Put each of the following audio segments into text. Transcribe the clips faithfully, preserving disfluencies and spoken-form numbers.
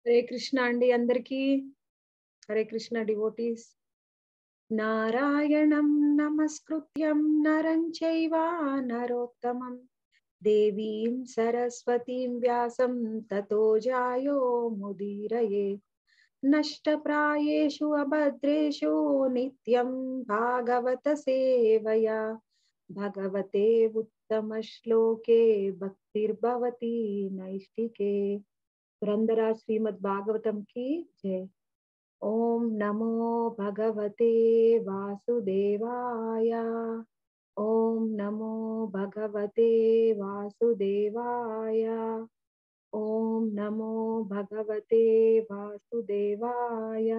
హరే కృష్ణ అండి అందరికీ. హరే కృష్ణ డివోటీస్. నారాయణం నమస్కృత్యం నరం చైవ నరోత్తమం దేవీం సరస్వతీం వ్యాసం తతో జాయో ముదీరయే. నష్టప్రాయేషు అభద్రేషు నిత్యం భాగవత సేవయా భగవతే ఉత్తమ శ్లోకే భక్తిర్భవతి నైష్టికే. పురందరా శ్రీమద్ భాగవతం की जय. ओम नमो भगवते वासुदेवाय. ओम नमो भगवते वासुदेवाय. ओम नमो भगवते वासुदेवाय.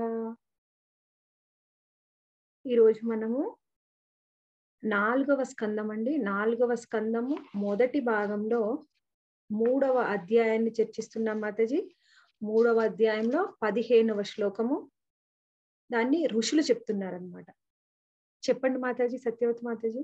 ఈ రోజు మనము నాలుగవ స్కందం అండి. నాలుగవ స్కందము మొదటి భాగంలో మూడవ అధ్యాయాన్ని చర్చిస్తున్నాం మాతాజీ. మూడవ అధ్యాయంలో పదిహేనవ శ్లోకము దాన్ని ఋషులు చెప్తున్నారనమాట. చెప్పండి మాతాజీ, సత్యవతి మాతాజీ.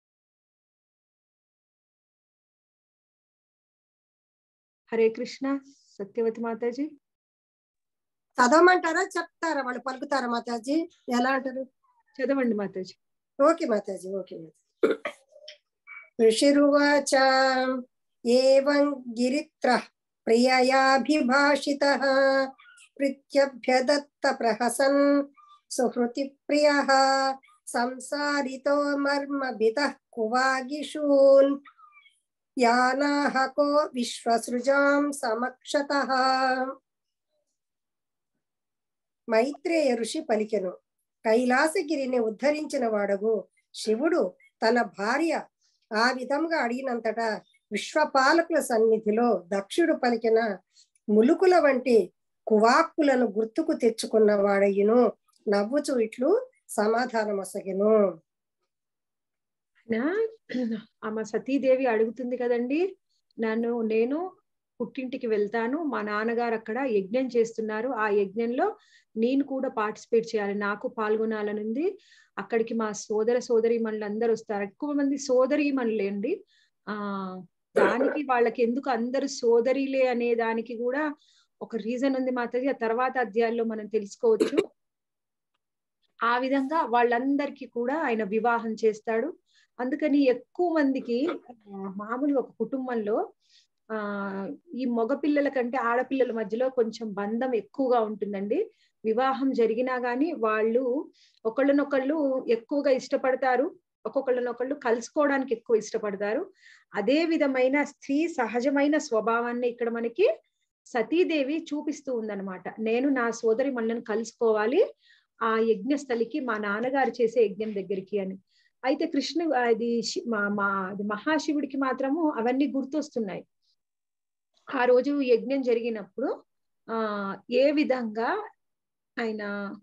హరే కృష్ణ. సత్యవతి మాతాజీ చదవమంటారా చెప్తారా? వాళ్ళు పలుకుతారా మాతాజీ? ఎలా అంటారు? చదవండి మాతాజీ. ఓకే మాతాజీ, ఓకే మాతాజీ. ఋషిరువాచ ఏవం గిరిత్రః ప్రియయాభిభాషితః ప్రీత్యభ్యదత్త ప్రహసన్ సుహృతి ప్రియః సంసారితో మర్మభితః కువాగిషూన్ యానాహకో విశ్వసృజాం సమక్షతః. మైత్రేయ ఋషి పలికెను, కైలాసగిరిని ఉద్ధరించిన వాడగు శివుడు తన భార్య ఆ విధంగా అడిగినంతటా విశ్వపాలకుల సన్నిధిలో దక్షుడు పలికిన ములుకుల వంటి కువాక్కులను గుర్తుకు తెచ్చుకున్న వాడయ్యను నవ్వుచూ ఇట్లు సమాధానమొసగెను. ఆమె సతీదేవి అడుగుతుంది కదండి, నన్ను నేను పుట్టింటికి వెళ్తాను, మా నాన్నగారు అక్కడ యజ్ఞం చేస్తున్నారు, ఆ యజ్ఞంలో నేను కూడా పార్టిసిపేట్ చేయాలి, నాకు పాల్గొనాలనుంది. అక్కడికి మా సోదర సోదరీమణులు అందరు వస్తారు, ఎక్కువ మంది సోదరీమణులే అండి. ఆ దానికి వాళ్ళకి ఎందుకు అందరు సోదరిలే అనే దానికి కూడా ఒక రీజన్ ఉంది మాతాజీ. ఆ తర్వాత అధ్యాయాల్లో మనం తెలుసుకోవచ్చు. ఆ విధంగా వాళ్ళందరికీ కూడా ఆయన వివాహం చేస్తాడు. అందుకని ఎక్కువ మందికి మామూలుగా ఒక కుటుంబంలో ఆ ఈ మగ పిల్లల కంటే ఆడపిల్లల మధ్యలో కొంచెం బంధం ఎక్కువగా ఉంటుందండి. వివాహం జరిగినా గానీ వాళ్ళు ఒకళ్ళనొకళ్ళు ఎక్కువగా ఇష్టపడతారు, ఒక్కొక్కళ్ళనొకళ్ళు కలుసుకోవడానికి ఎక్కువ ఇష్టపడతారు. అదే విధమైన స్త్రీ సహజమైన స్వభావాన్ని ఇక్కడ మనకి సతీదేవి చూపిస్తూ ఉందన్నమాట. నేను నా సోదరి మళ్ళని కలుసుకోవాలి ఆ యజ్ఞస్థలికి, మా నాన్నగారు చేసే యజ్ఞం దగ్గరికి అని. అయితే కృష్ణ అది మా అది మహాశివుడికి మాత్రము అవన్నీ గుర్తొస్తున్నాయి. ఆ రోజు యజ్ఞం జరిగినప్పుడు ఆ ఏ విధంగా ఆయన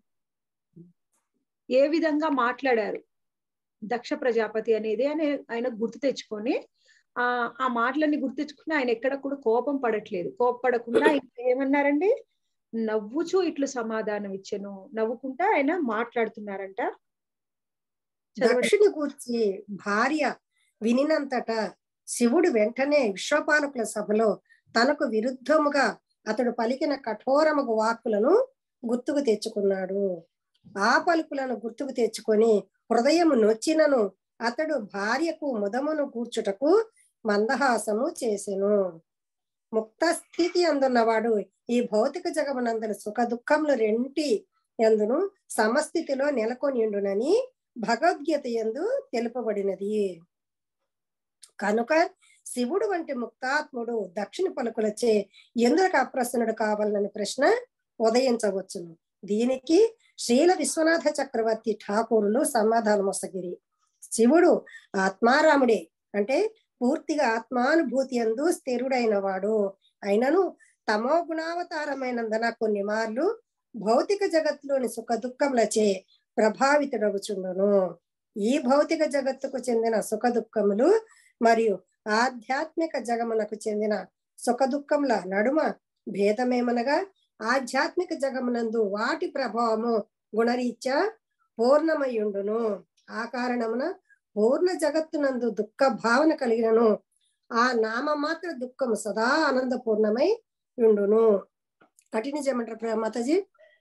ఏ విధంగా మాట్లాడారు దక్ష ప్రజాపతి అనేది అని ఆయన గుర్తు తెచ్చుకొని ఆ ఆ మాటలన్నీ గుర్తు తెచ్చుకుని ఆయన ఎక్కడ కూడా కోపం పడట్లేదు. కోపపడకుండా ఇంకా ఏమన్నారండి, నవ్వుచూ ఇట్లు సమాధానం ఇచ్చెను. నవ్వుకుంటా ఆయన మాట్లాడుతున్నారంట. దక్షుని గూర్చి భార్య వినినంతట శివుడు వెంటనే విశ్వపాలకుల సభలో తనకు విరుద్ధముగా అతడు పలికిన కఠోరముగు వాక్కులను గుర్తుకు తెచ్చుకున్నాడు. ఆ పలుకులను గుర్తుకు తెచ్చుకొని హృదయము నొచ్చినను అతడు భార్యకు ముదమును కూర్చుటకు మందహాసము చేసెను. ముక్త స్థితి అందున్నవాడు ఈ భౌతిక జగమునందున సుఖ దుఃఖములు రెంటి ఎందును సమస్థితిలో నెలకొనియుండునని భగవద్గీత యందు తెలుపబడినది. కనుక శివుడు వంటి ముక్తాత్ముడు దక్షిణ పలుకులచే ఎందుకు అప్రసన్నుడు కావాలని ప్రశ్న ఉదయించవచ్చును. దీనికి శ్రీల విశ్వనాథ చక్రవర్తి ఠాకూరులు సమాధానమొసగిరి. శివుడు ఆత్మారాముడే, అంటే పూర్తిగా ఆత్మానుభూతి యందు స్థిరుడైన వాడు. అయినను తమో గుణావతారమైనందున కొన్ని మార్లు భౌతిక జగత్తులోని సుఖ దుఃఖములచే ప్రభావితుడవుచుండును. ఈ భౌతిక జగత్తుకు చెందిన సుఖ దుఃఖములు మరియు ఆధ్యాత్మిక జగమునకు చెందిన సుఖ దుఃఖముల నడుమ భేదమేమనగా ఆధ్యాత్మిక జగమునందు వాటి ప్రభావము గుణరీత్యా పూర్ణమయుండును. ఆ కారణమున పూర్ణ జగత్తునందు దుఃఖ భావన కలిగినను ఆ నామమాత్ర దుఃఖము సదా ఆనందపూర్ణమై ఉండును. కంటిన్యూ చేయమంటారు మాతాజీ?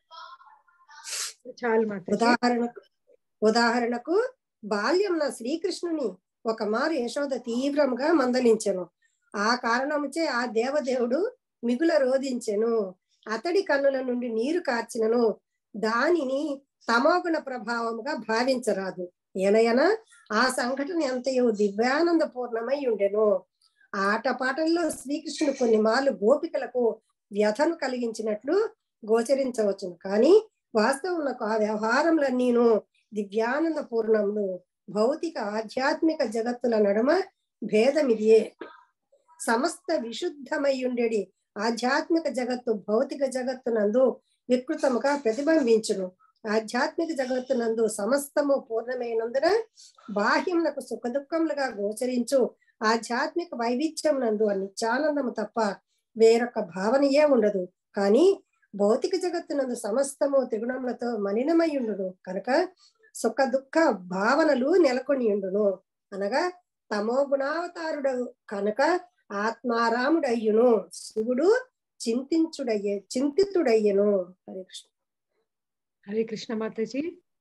చాలు మాతాజీ. ఉదాహరణకు ఉదాహరణకు బాల్యం నా శ్రీకృష్ణుని ఒక మారు యశోద తీవ్రంగా మందలించెను. ఆ కారణముచే ఆ దేవదేవుడు మిగుల రోధించెను. అతడి కన్నుల నుండి నీరు కార్చినను దానిని తమోగుణ ప్రభావముగా భావించరాదు. ఏలయన ఆ సంఘటన ఎంతయో దివ్యానంద పూర్ణమై ఉండెను. ఆటపాటల్లో శ్రీకృష్ణుడు కొన్ని మార్లు గోపికలకు వ్యధను కలిగించినట్లు గోచరించవచ్చును, కానీ వాస్తవమునకు ఆ వ్యవహారములన్నీను దివ్యానంద పూర్ణములు. భౌతిక ఆధ్యాత్మిక జగత్తుల నడుమ భేదమిదియే. సమస్త విశుద్ధమయ్యుండెడి ఆధ్యాత్మిక జగత్తు భౌతిక జగత్తునందు వికృతముగా ప్రతిబింబించును. ఆధ్యాత్మిక జగత్తునందు సమస్తము పూర్ణమైనందున బాహ్యమునకు సుఖ దుఃఖములుగా గోచరించు ఆధ్యాత్మిక వైవిధ్యం నందు నిత్యానందము తప్ప వేరొక భావనయే ఉండదు. కానీ భౌతిక జగత్తునందు సమస్తము త్రిగుణములతో మలినమయ్యుండును కనుక సుఖ దుఃఖ భావనలు నెలకొని ఉండును. అనగా తమో గుణావతారుడు కనుక ఆత్మారాముడయ్యును. శివుడు చింతించుడయ్యే చింతితుడయ్యను. హరే కృష్ణ. హరే కృష్ణ మాతాజీ.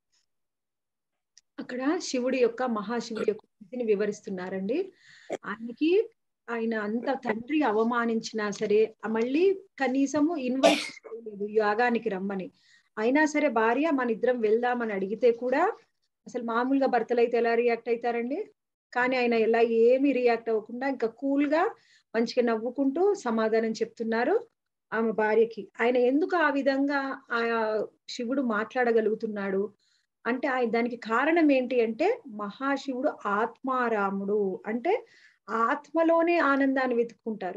అక్కడ శివుడి యొక్క మహాశివుడి యొక్క స్థితిని వివరిస్తున్నారండి. ఆయనకి ఆయన అంత తండ్రి అవమానించినా సరే మళ్ళీ కనీసము ఇన్వైట్ చేయలేదు యాగానికి రమ్మని. అయినా సరే భార్య మన ఇద్దరం వెళ్దామని అడిగితే కూడా అసలు మామూలుగా భర్తలు అయితే ఎలా రియాక్ట్ అవుతారండి, కానీ ఆయన ఎలా ఏమి రియాక్ట్ అవ్వకుండా ఇంకా కూల్ గా మంచిగా నవ్వుకుంటూ సమాధానం చెప్తున్నారు ఆమె భార్యకి. ఆయన ఎందుకు ఆ విధంగా ఆ శివుడు మాట్లాడగలుగుతున్నాడు అంటే ఆయన దానికి కారణం ఏంటి అంటే మహాశివుడు ఆత్మారాముడు. అంటే ఆత్మలోనే ఆనందాన్ని వెతుక్కుంటారు.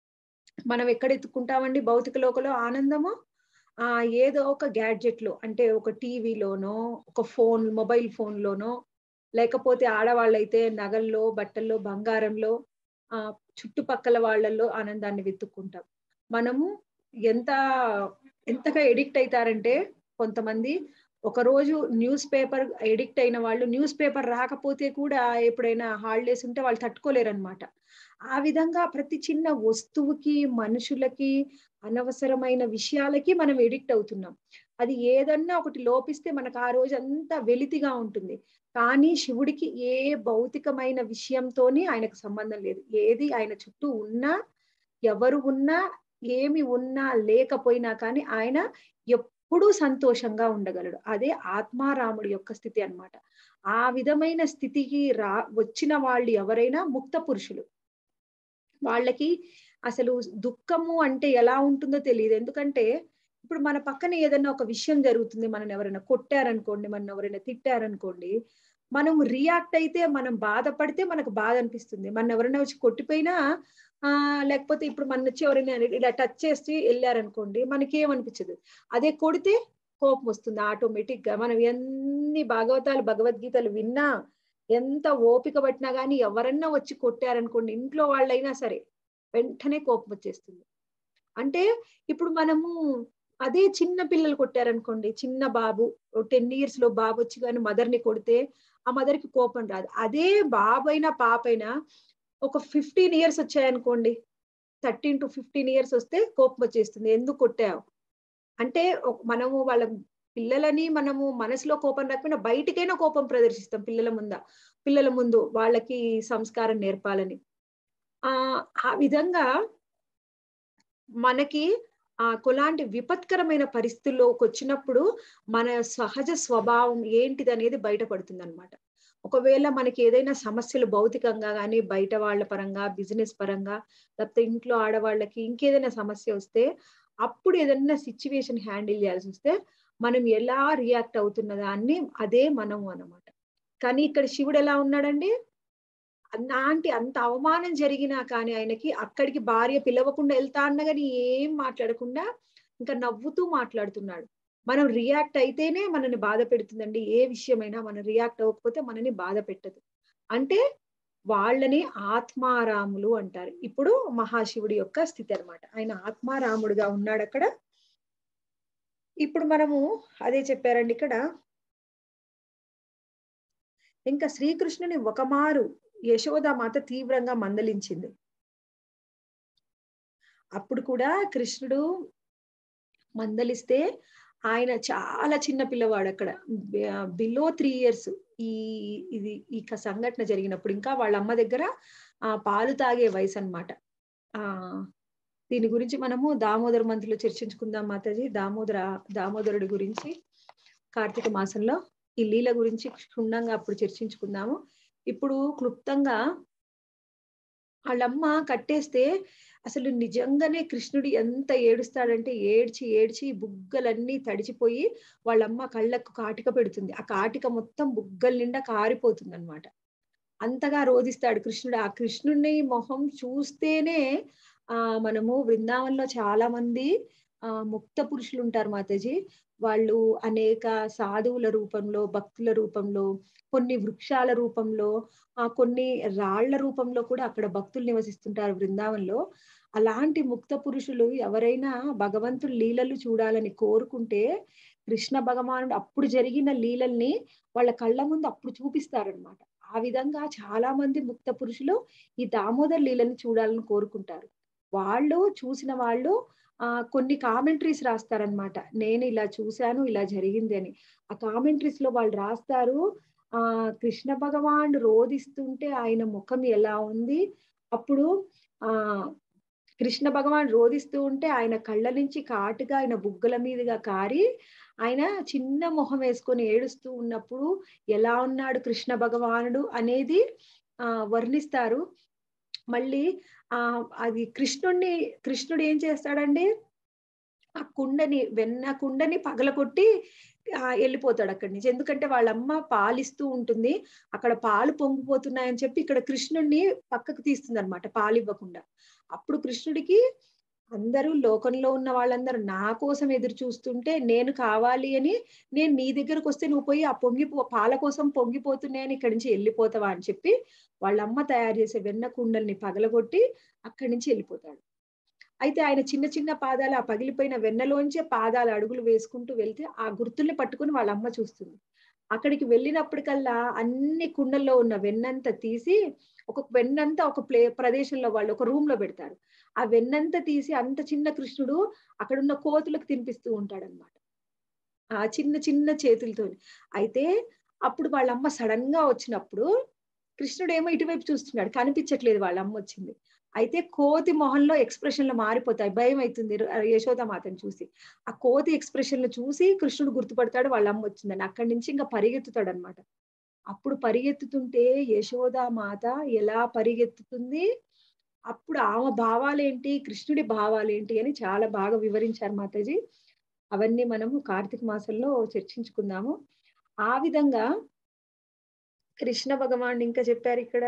మనం ఎక్కడ ఎత్తుకుంటామండి భౌతిక లోకంలో ఆనందము? ఆ ఏదో ఒక గ్యాడ్జెట్ లో, అంటే ఒక టీవీలోనో ఒక ఫోన్ మొబైల్ ఫోన్ లోనో, లేకపోతే ఆడవాళ్ళైతే నగల్లో బట్టల్లో బంగారంలో ఆ చుట్టుపక్కల వాళ్ళల్లో ఆనందాన్ని వెతుక్కుంటాం. మనము ఎంత ఎంతగా ఎడిక్ట్ అవుతారంటే కొంతమంది ఒక రోజు న్యూస్ పేపర్ ఎడిక్ట్ అయిన వాళ్ళు న్యూస్ పేపర్ రాకపోతే కూడా ఎప్పుడైనా హాలిడేస్ ఉంటే వాళ్ళు తట్టుకోలేరు అనమాట. ఆ విధంగా ప్రతి చిన్న వస్తువుకి మనుషులకి అనవసరమైన విషయాలకి మనం ఎడిక్ట్ అవుతున్నాం. అది ఏదన్నా ఒకటి లోపిస్తే మనకు ఆ రోజు అంతా వెలితిగా ఉంటుంది. కానీ శివుడికి ఏ భౌతికమైన విషయంతోని ఆయనకు సంబంధం లేదు. ఏది ఆయన చుట్టూ ఉన్నా ఎవరు ఉన్నా ఏమి ఉన్నా లేకపోయినా కానీ ఆయన ఎప్పుడూ సంతోషంగా ఉండగలడు. అదే ఆత్మారాముడి యొక్క స్థితి అన్నమాట. ఆ విధమైన స్థితికి రా వచ్చిన వాళ్ళు ఎవరైనా ముక్త పురుషులు. వాళ్ళకి అసలు దుఃఖము అంటే ఎలా ఉంటుందో తెలియదు. ఎందుకంటే ఇప్పుడు మన పక్కన ఏదైనా ఒక విషయం జరుగుతుంది, మనం ఎవరైనా కొట్టారనుకోండి, మనం ఎవరైనా తిట్టారనుకోండి, మనం రియాక్ట్ అయితే మనం బాధపడితే మనకు బాధ అనిపిస్తుంది. మన ఎవరైనా వచ్చి కొట్టిపోయినా ఆ లేకపోతే ఇప్పుడు మన వచ్చి ఎవరైనా ఇలా టచ్ చేసి వెళ్ళారనుకోండి మనకేమనిపించదు. అదే కొడితే కోపం వస్తుంది ఆటోమేటిక్ గా. మనం ఎన్ని భాగవతాలు భగవద్గీతలు విన్నా ఎంత ఓపిక పట్టినా గానీ ఎవరన్నా వచ్చి కొట్టారనుకోండి ఇంట్లో వాళ్ళైనా సరే వెంటనే కోపం వచ్చేస్తుంది. అంటే ఇప్పుడు మనము అదే చిన్న పిల్లలు కొట్టారనుకోండి, చిన్న బాబు టెన్ ఇయర్స్ లో బాబు వచ్చి కానీ మదర్ ని కొడితే ఆ మదర్ కి కోపం రాదు. అదే బాబైనా పాపైనా ఒక ఫిఫ్టీన్ ఇయర్స్ వచ్చాయనుకోండి, థర్టీన్ టు ఫిఫ్టీన్ ఇయర్స్ వస్తే కోపం వచ్చేస్తుంది. ఎందుకు కొట్టావు అంటే మనము వాళ్ళ పిల్లలని మనము మనసులో కోపం రాకపోయినా బయటికైనా కోపం ప్రదర్శిస్తాం పిల్లల ముంద పిల్లల ముందు వాళ్ళకి సంస్కారం నేర్పాలని. ఆ ఆ విధంగా మనకి ఆ కొలాంటి విపత్కరమైన పరిస్థితుల్లోకి వచ్చినప్పుడు మన సహజ స్వభావం ఏంటిది అనేది బయటపడుతుంది అనమాట. ఒకవేళ మనకి ఏదైనా సమస్యలు భౌతికంగా కానీ బయట వాళ్ళ పరంగా బిజినెస్ పరంగా లేకపోతే ఇంట్లో ఆడవాళ్ళకి ఇంకేదైనా సమస్య వస్తే అప్పుడు ఏదైనా సిచ్యువేషన్ హ్యాండిల్ చేయాల్సి వస్తే మనం ఎలా రియాక్ట్ అవుతున్న దాన్ని అదే మనము అన్నమాట. కానీ ఇక్కడ శివుడు ఎలా ఉన్నాడండి, అలాంటి అంత అవమానం జరిగినా కానీ ఆయనకి అక్కడికి భార్య పిలవకుండా వెళ్తా అన్న కానీ ఏం మాట్లాడకుండా ఇంకా నవ్వుతూ మాట్లాడుతున్నాడు. మనం రియాక్ట్ అయితేనే మనని బాధ పెడుతుందండి. ఏ విషయమైనా మనం రియాక్ట్ అవ్వకపోతే మనని బాధ పెట్టదు. అంటే వాళ్ళని ఆత్మారాములు అంటారు. ఇప్పుడు మహాశివుడి యొక్క స్థితి అన్నమాట. ఆయన ఆత్మారాముడుగా ఉన్నాడు అక్కడ. ఇప్పుడు మనము అదే చెప్పారండి ఇక్కడ. ఇంకా శ్రీకృష్ణుని ఒకమారు యశోదామాత తీవ్రంగా మందలించింది. అప్పుడు కూడా కృష్ణుడు మందలిస్తే ఆయన చాలా చిన్న పిల్లవాడు అక్కడ, బిలో త్రీ ఇయర్స్ ఈ ఇది ఈ సంఘటన జరిగినప్పుడు. ఇంకా వాళ్ళ అమ్మ దగ్గర ఆ పాలు తాగే వయసు అన్నమాట. ఆ దీని గురించి మనము దామోదర మంత్రిలో చర్చించుకుందాం మాతాజీ. దామోదర దామోదరుడి గురించి కార్తీక మాసంలో ఈ లీల గురించి క్షుణ్ణంగా అప్పుడు చర్చించుకుందాము. ఇప్పుడు క్లుప్తంగా వాళ్ళమ్మ కట్టేస్తే అసలు నిజంగానే కృష్ణుడు ఎంత ఏడుస్తాడంటే, ఏడ్చి ఏడ్చి బుగ్గలన్నీ తడిచిపోయి వాళ్ళమ్మ కళ్ళకు కాటిక పెడుతుంది. ఆ కాటిక మొత్తం బుగ్గల నిండా కారిపోతుంది అనమాట. అంతగా రోధిస్తాడు కృష్ణుడు. ఆ కృష్ణుడిని మొహం చూస్తేనే ఆ మనము బృందావనంలో చాలా మంది ఆ ముక్త పురుషులు ఉంటారు మాతాజీ. వాళ్ళు అనేక సాధువుల రూపంలో, భక్తుల రూపంలో, కొన్ని వృక్షాల రూపంలో, ఆ కొన్ని రాళ్ల రూపంలో కూడా అక్కడ భక్తులు నివసిస్తుంటారు బృందావనంలో. అలాంటి ముక్త పురుషులు ఎవరైనా భగవంతుడి లీలలు చూడాలని కోరుకుంటే కృష్ణ భగవానుడు అప్పుడు జరిగిన లీలల్ని వాళ్ళ కళ్ళ ముందు అప్పుడు చూపిస్తారనమాట. ఆ విధంగా చాలా మంది ముక్త పురుషులు ఈ దామోదర్ లీలని చూడాలని కోరుకుంటారు. వాళ్ళు చూసిన వాళ్ళు ఆ కొన్ని కామెంటరీస్ రాస్తారనమాట. నేను ఇలా చూశాను, ఇలా జరిగింది అని. ఆ కామెంటరీస్ లో వాళ్ళు రాస్తారు, ఆ కృష్ణ భగవానుడు రోధిస్తుంటే ఆయన ముఖం ఎలా ఉంది, అప్పుడు ఆ కృష్ణ భగవాన్ రోధిస్తూ ఉంటే ఆయన కళ్ళ నుంచి కాటుగా ఆయన బుగ్గల మీదుగా కారి ఆయన చిన్న మొహం వేసుకొని ఏడుస్తూ ఉన్నప్పుడు ఎలా ఉన్నాడు కృష్ణ భగవానుడు అనేది ఆ వర్ణిస్తారు. మళ్ళీ ఆ అది కృష్ణుడిని కృష్ణుడు ఏం చేస్తాడండి, ఆ కుండని వెన్న కుండని పగలగొట్టి ఆ వెళ్ళిపోతాడు అక్కడి నుంచి. ఎందుకంటే వాళ్ళమ్మ పాలిస్తూ ఉంటుంది, అక్కడ పాలు పొంగిపోతున్నాయని చెప్పి ఇక్కడ కృష్ణుడిని పక్కకు తీస్తుంది అనమాట, పాలు ఇవ్వకుండా. అప్పుడు కృష్ణుడికి అందరూ లోకంలో ఉన్న వాళ్ళందరూ నా కోసం ఎదురు చూస్తుంటే నేను కావాలి అని నేను నీ దగ్గరకు వస్తే నువ్వు పోయి ఆ పొంగిపో పాల కోసం పొంగిపోతున్నాయని ఇక్కడి నుంచి వెళ్ళిపోతావా అని చెప్పి వాళ్ళమ్మ తయారు చేసే వెన్న కుండల్ని పగలగొట్టి అక్కడి నుంచి వెళ్ళిపోతాడు. అయితే ఆయన చిన్న చిన్న పాదాలు ఆ పగిలిపోయిన వెన్నలోంచే పాదాలు అడుగులు వేసుకుంటూ వెళ్తే ఆ గుర్తుల్ని పట్టుకుని వాళ్ళ అమ్మ చూస్తుంది. అక్కడికి వెళ్ళినప్పటికల్లా అన్ని కుండల్లో ఉన్న వెన్నంతా తీసి ఒక వెన్నంతా ఒక ప్లే ప్రదేశంలో వాళ్ళు ఒక రూమ్ లో పెడతారు. ఆ వెన్నంతా తీసి అంత చిన్న కృష్ణుడు అక్కడున్న కోతులకు తినిపిస్తూ ఉంటాడనమాట, ఆ చిన్న చిన్న చేతులతో. అయితే అప్పుడు వాళ్ళమ్మ సడన్ గా వచ్చినప్పుడు కృష్ణుడు ఏమో ఇటువైపు చూస్తున్నాడు, కనిపించట్లేదు వాళ్ళ అమ్మ వచ్చింది. అయితే కోతి మొహంలో ఎక్స్ప్రెషన్లు మారిపోతాయి, భయం అవుతుంది యశోదామాతను చూసి. ఆ కోతి ఎక్స్ప్రెషన్లు చూసి కృష్ణుడు గుర్తుపడతాడు వాళ్ళ అమ్మ వచ్చిందని. అక్కడి నుంచి ఇంకా పరిగెత్తుతాడు అనమాట. అప్పుడు పరిగెత్తుతుంటే యశోదామాత ఎలా పరిగెత్తుతుంది, అప్పుడు ఆమె భావాలేంటి, కృష్ణుడి భావాలేంటి అని చాలా బాగా వివరించారు మాతాజీ. అవన్నీ మనము కార్తీక మాసంలో చర్చించుకుందాము. ఆ విధంగా కృష్ణ భగవానుడు ఇంకా చెప్పారు ఇక్కడ,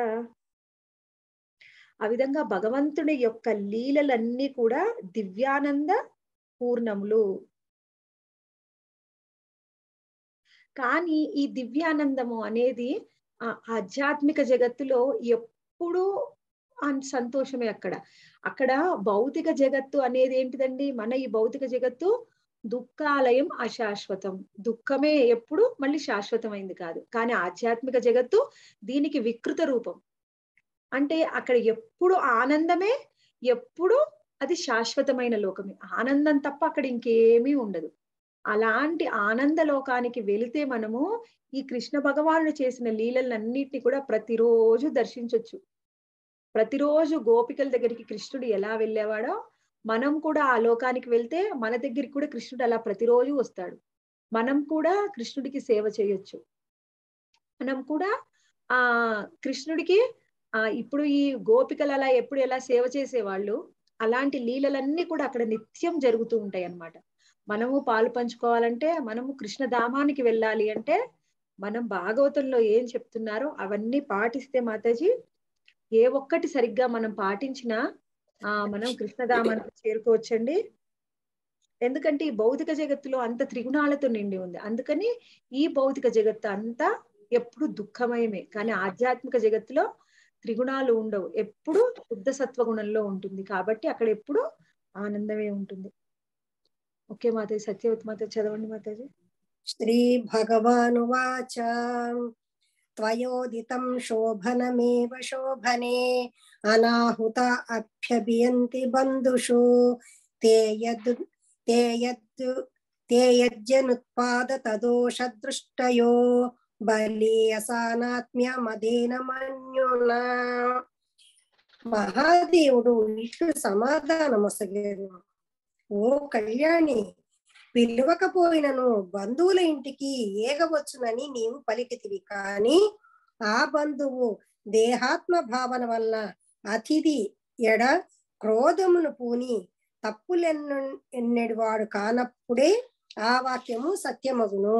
ఆ విధంగా భగవంతుడి యొక్క లీలలన్నీ కూడా దివ్యానంద పూర్ణములు. కానీ ఈ దివ్యానందము అనేది ఆ ఆధ్యాత్మిక జగత్తులో ఎప్పుడూ సంతోషమే. అక్కడ అక్కడ భౌతిక జగత్తు అనేది ఏంటిదండి, మన ఈ భౌతిక జగత్తు దుఃఖాలయం అశాశ్వతం, దుఃఖమే ఎప్పుడు మళ్ళీ శాశ్వతమైంది కాదు. కానీ ఆధ్యాత్మిక జగత్తు దీనికి వికృత రూపం. అంటే అక్కడ ఎప్పుడు ఆనందమే, ఎప్పుడు అది శాశ్వతమైన లోకమే. ఆనందం తప్ప అక్కడ ఇంకేమీ ఉండదు. అలాంటి ఆనంద లోకానికి వెళితే మనము ఈ కృష్ణ భగవానుడు చేసిన లీలలన్నిటిని కూడా ప్రతిరోజు దర్శించొచ్చు. ప్రతిరోజు గోపికల దగ్గరికి కృష్ణుడు ఎలా వెళ్ళేవాడో మనం కూడా ఆ లోకానికి వెళ్తే మన దగ్గరికి కూడా కృష్ణుడు అలా ప్రతిరోజు వస్తాడు. మనం కూడా కృష్ణుడికి సేవ చేయొచ్చు. మనం కూడా ఆ కృష్ణుడికి ఆ ఇప్పుడు ఈ గోపికలు అలా ఎప్పుడు ఎలా సేవ చేసేవాళ్ళు అలాంటి లీలలన్నీ కూడా అక్కడ నిత్యం జరుగుతూ ఉంటాయి అన్నమాట. మనము పాలు పంచుకోవాలంటే, మనము కృష్ణధామానికి వెళ్ళాలి అంటే మనం భాగవతంలో ఏం చెప్తున్నారో అవన్నీ పాటిస్తే మాతాజీ, ఏ ఒక్కటి సరిగ్గా మనం పాటించినా ఆ మనం కృష్ణధామానికి చేరుకోవచ్చండి. ఎందుకంటే ఈ భౌతిక జగత్తులో అంత త్రిగుణాలతో నిండి ఉంది. అందుకని ఈ భౌతిక జగత్తు అంతా ఎప్పుడు దుఃఖమయమే. కానీ ఆధ్యాత్మిక జగత్తులో త్రిగుణాలు ఉండవు, ఎప్పుడు శుద్ధ సత్వగుణంలో ఉంటుంది. కాబట్టి అక్కడ ఎప్పుడు ఆనందమే ఉంటుంది. ఓకే మాతాజీ, సత్యవతి మాతాజీ చదవండి మాతాజీ. శ్రీ భగవానువాచ త్వయోదితం శోభనమేవ శోభనే అనాహుత అభ్యభియంతి బంధుషు తే యద్ ते यद् ते यज्जनुत्पाद तदोषदृष्टयो బలీయసానాత్మ్యమదేన మన్యునా. మహాదేవుడు ఇట్లు సమాధానమొసగెను. ఓ కళ్యాణి, పిలువకపోయినను బంధువుల ఇంటికి ఏగవచ్చునని నీవు పలికితివి. కాని ఆ బంధువు దేహాత్మ భావన వల్ల అతిథి ఎడ క్రోధమును పూని తప్పులెన్ను ఎన్నెడివాడు కానప్పుడే ఆ వాక్యము సత్యమగును.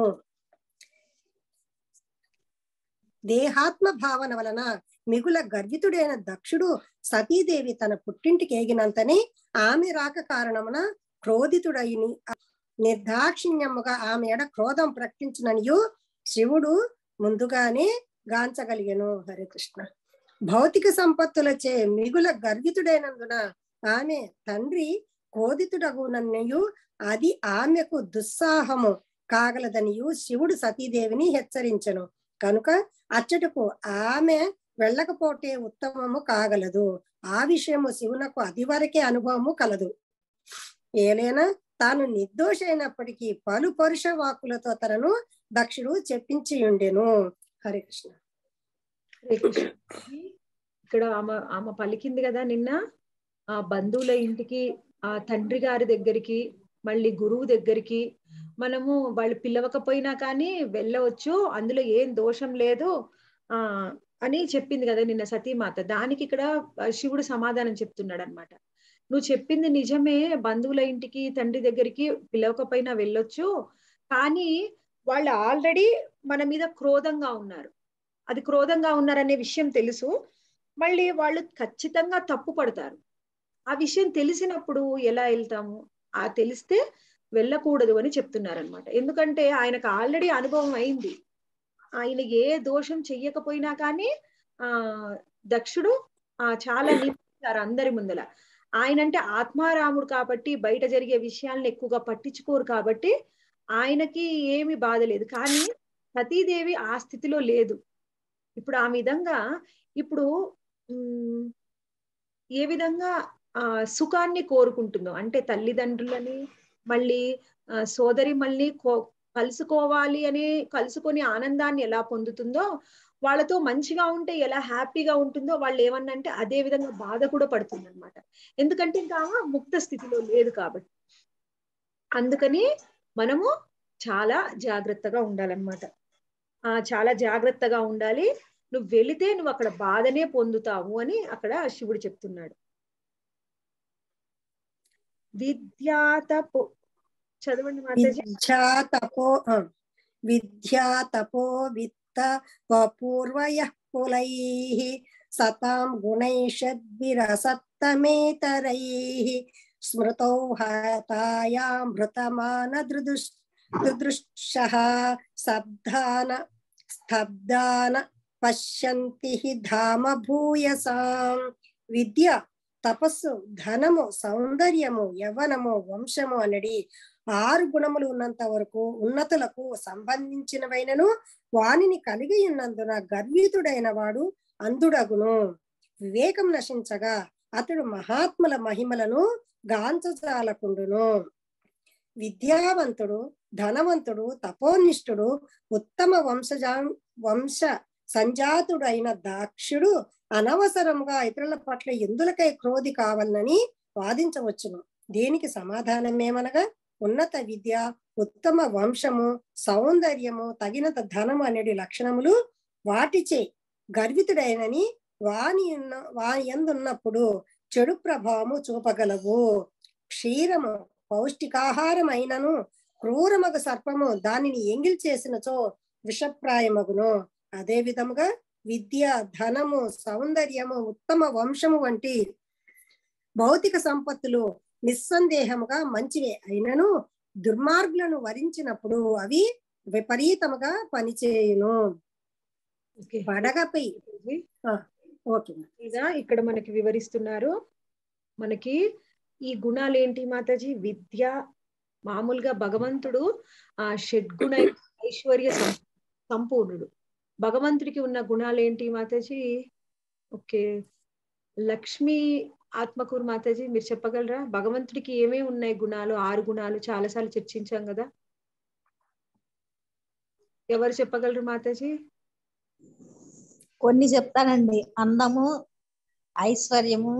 దేహాత్మ భావన వలన మిగుల గర్వితుడైన దక్షుడు సతీదేవి తన పుట్టింటికి ఏగినంతనే ఆమె రాక కారణమున క్రోధితుడైని నిర్దాక్షిణ్యముగా ఆమె ఎడ క్రోధం ప్రకటించిననియు శివుడు ముందుగానే గాంచగలిగెను. హరే కృష్ణ. భౌతిక సంపత్తులచే మిగుల గర్వితుడైనందున ఆమె తండ్రి క్రోధితుడగుననియు అది ఆమెకు దుస్సాహము కాగలదనియు శివుడు సతీదేవిని హెచ్చరించెను. కనుక అచ్చటకు ఆమె వెళ్ళకపోతే ఉత్తమము కాగలదు. ఆ విషయము శివునకు అది వరకే అనుభవము కలదు. ఏలైనా తాను నిర్దోష అయినప్పటికీ పలు పరుష వాక్కులతో తనను దక్షుడు చెప్పించి ఉండెను. హరే కృష్ణ. హరే కృష్ణ. ఇక్కడ ఆమె ఆమె పలికింది కదా నిన్న, ఆ బంధువుల ఇంటికి, ఆ తండ్రి గారి దగ్గరికి, మళ్ళీ గురువు దగ్గరికి మనము వాళ్ళు పిలవకపోయినా కానీ వెళ్ళవచ్చు, అందులో ఏం దోషం లేదు ఆ అని చెప్పింది కదా నిన్న సతీమాత. దానికి ఇక్కడ శివుడు సమాధానం చెప్తున్నాడు అనమాట. నువ్వు చెప్పింది నిజమే, బంధువుల ఇంటికి తండ్రి దగ్గరికి పిలవకపోయినా వెళ్ళొచ్చు, కానీ వాళ్ళు ఆల్రెడీ మన మీద క్రోధంగా ఉన్నారు. అది క్రోధంగా ఉన్నారనే విషయం తెలుసు, మళ్ళీ వాళ్ళు ఖచ్చితంగా తప్పు పడతారు. ఆ విషయం తెలిసినప్పుడు ఎలా వెళ్తాము? ఆ తెలిస్తే వెళ్ళకూడదు అని చెప్తున్నారనమాట. ఎందుకంటే ఆయనకు ఆల్రెడీ అనుభవం అయింది. ఆయన ఏ దోషం చెయ్యకపోయినా కానీ ఆ దక్షుడు ఆ చాలా నిందించారు అందరి ముందల. ఆయనంటే ఆత్మారాముడు కాబట్టి బయట జరిగే విషయాలను ఎక్కువగా పట్టించుకోరు కాబట్టి ఆయనకి ఏమి బాధ లేదు. కానీ సతీదేవి ఆ స్థితిలో లేదు. ఇప్పుడు ఆ విధంగా ఇప్పుడు ఉమ్ ఏ విధంగా ఆ సుఖాన్ని కోరుకుంటుందో, అంటే తల్లిదండ్రులని మళ్ళీ ఆ సోదరి మళ్ళీ కో కలుసుకోవాలి అని కలుసుకొని ఆనందాన్ని ఎలా పొందుతుందో, వాళ్ళతో మంచిగా ఉంటే ఎలా హ్యాపీగా ఉంటుందో, వాళ్ళు ఏమన్నంటే అదే విధంగా బాధ కూడా పడుతుంది అనమాట. ఎందుకంటే ఇంకా ముక్త స్థితిలో లేదు కాబట్టి. అందుకని మనము చాలా జాగ్రత్తగా ఉండాలన్నమాట. ఆ చాలా జాగ్రత్తగా ఉండాలి. నువ్వు వెళితే నువ్వు అక్కడ బాధనే పొందుతావు అని అక్కడ శివుడు చెప్తున్నాడు. విద్యాతపో చదవండి మాతాజీ. విద్యా తపో విద్యా తపో విత్త వపూర్వయః కులైః సతాం గుణైషద్విరసత్తమేతరైః స్మృతౌ హతాయాం భృతమాన దృదుష్ దృదృశః సబ్ధాన స్తబ్దాన పశ్యంతి ధామ భూయసాం. విద్య, తపస్సు, ధనము, సౌందర్యము, యవ్వనము, వంశము అనడి ఆరు గుణములు ఉన్నంత వరకు ఉన్నతులకు సంబంధించినవైనను వానిని కలిగి ఉన్నందున గర్వితుడైన వాడు అంధుడగును. వివేకం నశించగా అతడు మహాత్ముల మహిమలను గాంచజాలకుండును. విద్యావంతుడు, ధనవంతుడు, తపోనిష్ఠుడు, ఉత్తమ వంశజా వంశ సంజాతుడైన దాక్షుడు అనవసరంగా ఇతరుల పట్ల ఎందులకై క్రోధి కావాలని వాదించవచ్చును. దీనికి సమాధానమేమనగా ఉన్నత విద్య, ఉత్తమ వంశము, సౌందర్యము, తగినంత ధనము అనేది లక్షణములు వాటిచే గర్వితుడైనని వాని ఉన్న వాని ఎందున్నప్పుడు చెడు ప్రభావము చూపగలవు. క్షీరము పౌష్టికాహారమైనను క్రూరమగు సర్పము దానిని ఎంగిల్ చేసినచో విషప్రాయమగును. అదే విధముగా విద్య, ధనము, సౌందర్యము, ఉత్తమ వంశము వంటి భౌతిక సంపత్తులు నిస్సందేహముగా మంచివే అయినను దుర్మార్గులను వరించినప్పుడు అవి విపరీతముగా పనిచేయును. పడగపై ఓకే ఇక్కడ మనకి వివరిస్తున్నారు. మనకి ఈ గుణాలు ఏంటి మాతాజీ? విద్య, మామూలుగా భగవంతుడు ఆ షడ్గుణ ఐశ్వర్య సంపూర్ణుడు. భగవంతుడికి ఉన్న గుణాలు ఏంటి మాతాజీ? ఓకే, లక్ష్మి ఆత్మకూరు మాతాజీ మీరు చెప్పగలరా? భగవంతుడికి ఏమేమి ఉన్నాయి గుణాలు? ఆరు గుణాలు చాలా సార్లు చర్చించాం కదా. ఎవరు చెప్పగలరు మాతాజీ? కొన్ని చెప్తానండి. అందము, ఐశ్వర్యము,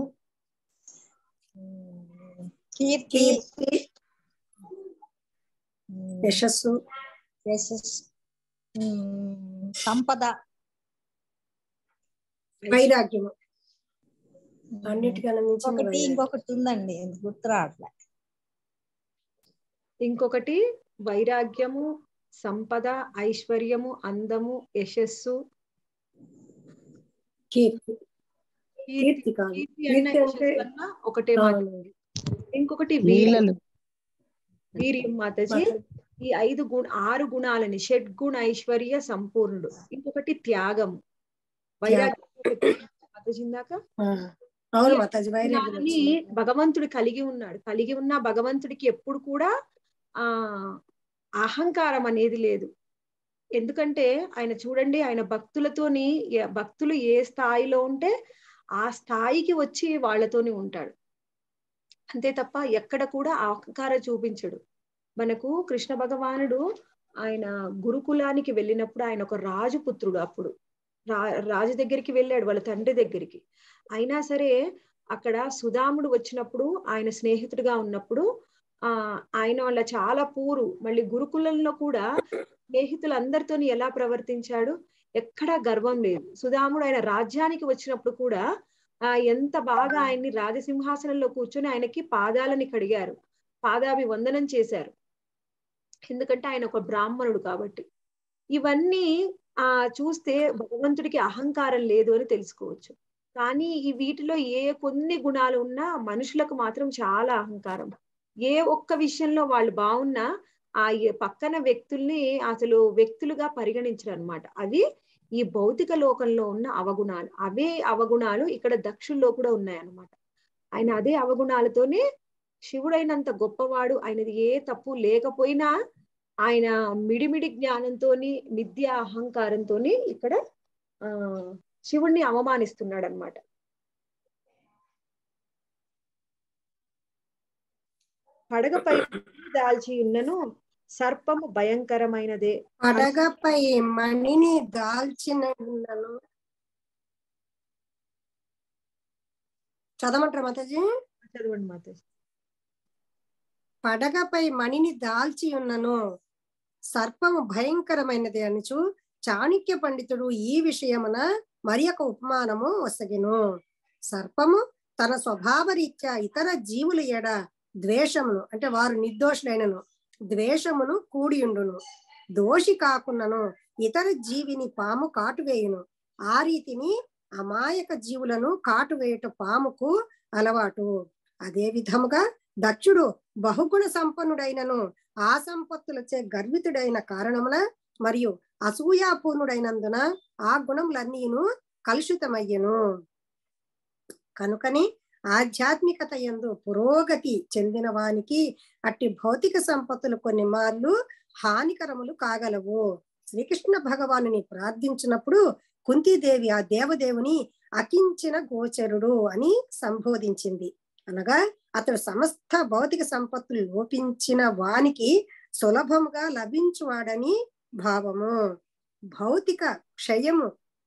కీర్తి, యశస్సు, యశస్సు, సంపద, వైరాగ్యము, అన్నిటికన్నా మించిన ఒకటి వైరాగ్యం. ఇంకొకటి ఉందండి, గుర్తు రావట్లే. ఇంకొకటి వైరాగ్యము, సంపద, ఐశ్వర్యము, అందము, యశస్సు, కీర్తి. కీర్తి. కీర్తి కాదు, కీర్తి అన్న కీర్తి అంటే యశస్సు అన్న ఒకటే మాట. ఇంకొకటి వీర్యం. లీలలు. వీర్యం మాతాజీ. ఈ ఐదు గుణ ఆరు గుణాలని షడ్గుణ ఐశ్వర్య సంపూర్ణుడు. ఇంకొకటి త్యాగము, వైరాగ్యం మాతాజిందాక. అవును మాతాజీ, వైరాగ్యం గుణాలని భగవంతుడు కలిగి ఉన్నాడు. కలిగి ఉన్న భగవంతుడికి ఎప్పుడు కూడా ఆ అహంకారం అనేది లేదు. ఎందుకంటే ఆయన చూడండి, ఆయన భక్తులతోని ఎ- భక్తులు ఏ స్థాయిలో ఉంటే ఆ స్థాయికి వచ్చి వాళ్ళతోని ఉంటాడు. అంతే తప్ప ఎక్కడ కూడా అహంకారం చూపించడు. మనకు కృష్ణ భగవానుడు ఆయన గురుకులానికి వెళ్ళినప్పుడు ఆయన ఒక రాజు పుత్రుడు. అప్పుడు రా రాజు దగ్గరికి వెళ్ళాడు, వాళ్ళ తండ్రి దగ్గరికి. అయినా సరే అక్కడ సుధాముడు వచ్చినప్పుడు ఆయన స్నేహితుడిగా ఉన్నప్పుడు ఆ ఆయన వాళ్ళ చాలా పూరు. మళ్ళీ గురుకులంలో కూడా స్నేహితులందరితోని ఎలా ప్రవర్తించాడు, ఎక్కడా గర్వం లేదు. సుధాముడు ఆయన రాజ్యానికి వచ్చినప్పుడు కూడా ఆ ఎంత బాగా ఆయన్ని రాజసింహాసనంలో కూర్చొని ఆయనకి పాదాలని కడిగారు, పాదాభివందనం చేశారు. ఎందుకంటే ఆయన ఒక బ్రాహ్మణుడు కాబట్టి. ఇవన్నీ ఆ చూస్తే భగవంతుడికి అహంకారం లేదు అని తెలుసుకోవచ్చు. కానీ ఈ వీటిలో ఏ కొన్ని గుణాలు ఉన్నా మనుషులకు మాత్రం చాలా అహంకారం. ఏ ఒక్క విషయంలో వాళ్ళు బాగున్నా ఆ ఏ- పక్కన వ్యక్తుల్ని అసలు వ్యక్తులుగా పరిగణించరు అనమాట. అవి ఈ భౌతిక లోకంలో ఉన్న అవగుణాలు. అవే అవగుణాలు ఇక్కడ దక్షుల్లో కూడా ఉన్నాయన్నమాట. ఆయన అదే అవగుణాలతోనే శివుడైనంత గొప్పవాడు. ఆయనది ఏ తప్పు లేకపోయినా ఆయన మిడిమిడి జ్ఞానంతోని మిథ్య అహంకారంతోని ఇక్కడ ఆ శివుణ్ణి అవమానిస్తున్నాడు అనమాట. పడగపై దాల్చి ఉన్నను సర్పము భయంకరమైనదే. పడగపై మణిని దాల్చిన ఉన్నను. చదవమంటారా మాతాజీ? చదవండి మాతాజీ. పడగపై మణిని దాల్చి ఉన్నను సర్పము భయంకరమైనది అనుచు చాణక్య పండితుడు ఈ విషయమున మరి ఒక ఉపమానము వసగిను. సర్పము తన స్వభావ రీత్యా ఇతర జీవుల ఎడ ద్వేషమును, అంటే వారు నిర్దోషులైనను ద్వేషమును కూడియుండును. దోషి కాకున్నను ఇతర జీవిని పాము కాటువేయును. ఆ రీతిని అమాయక జీవులను కాటువేయుట పాముకు అలవాటు. అదే విధముగా దక్షుడు బహుగుణ సంపన్నుడైనను ఆ సంపత్తులచే గర్వితుడైన కారణమున మరియు అసూయాపూర్ణుడైనందున ఆ గుణములన్నీను కలుషితమయ్యను. కనుకని ఆధ్యాత్మికత యందు పురోగతి చెందిన వానికి అట్టి భౌతిక సంపత్తులు కొన్ని మార్లు హానికరములు కాగలవు. శ్రీకృష్ణ భగవానుని ప్రార్థించినప్పుడు కుంతీదేవి ఆ దేవదేవుని అకించిన గోచరుడు అని సంబోధించింది. అనగా అతడు సమస్త భౌతిక సంపత్తులు లోపించిన వానికి సులభముగా లభించువాడని భావము. భౌతిక క్షయము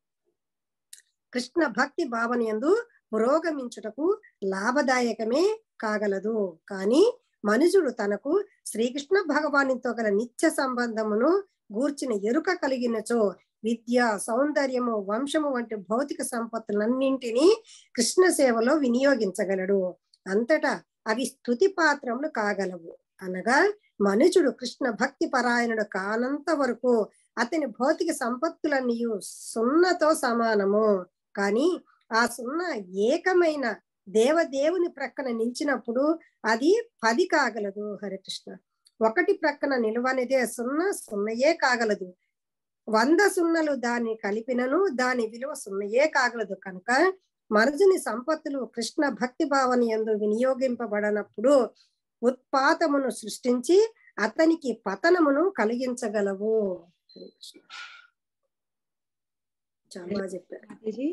కృష్ణ భక్తి భావన యందు పురోగమించుటకు లాభదాయకమే కాగలదు. కానీ మనుషుడు తనకు శ్రీకృష్ణ భగవానుతో గల నిత్య సంబంధమును గూర్చిన ఎరుక కలిగినచో విద్య, సౌందర్యము, వంశము వంటి భౌతిక సంపత్తులన్నింటినీ కృష్ణ సేవలో వినియోగించగలడు. అంతటా అవి స్తుతి పాత్రములు కాగలవు. అనగా మనుషుడు కృష్ణ భక్తి పరాయణుడు కానంత వరకు అతని భౌతిక సంపత్తులన్నీ సున్నతో సమానము. కానీ ఆ సున్నా ఏకమైన దేవదేవుని ప్రక్కన నిలిచినప్పుడు అది పది కాగలదు. హరికృష్ణ. ఒకటి ప్రక్కన నిలువనిదే సున్నా సున్నయే కాగలదు. వంద సున్నలు దాన్ని కలిపినను దాని విలువ సున్నయే కాగలదు. కనుక మనుషుని సంపత్తులు కృష్ణ భక్తి భావన యందు వినియోగింపబడినప్పుడు ఉత్పాతమును సృష్టించి అతనికి పతనమును కలిగించగలవు. చాలా బాగా చెప్పారు. మాతాజీ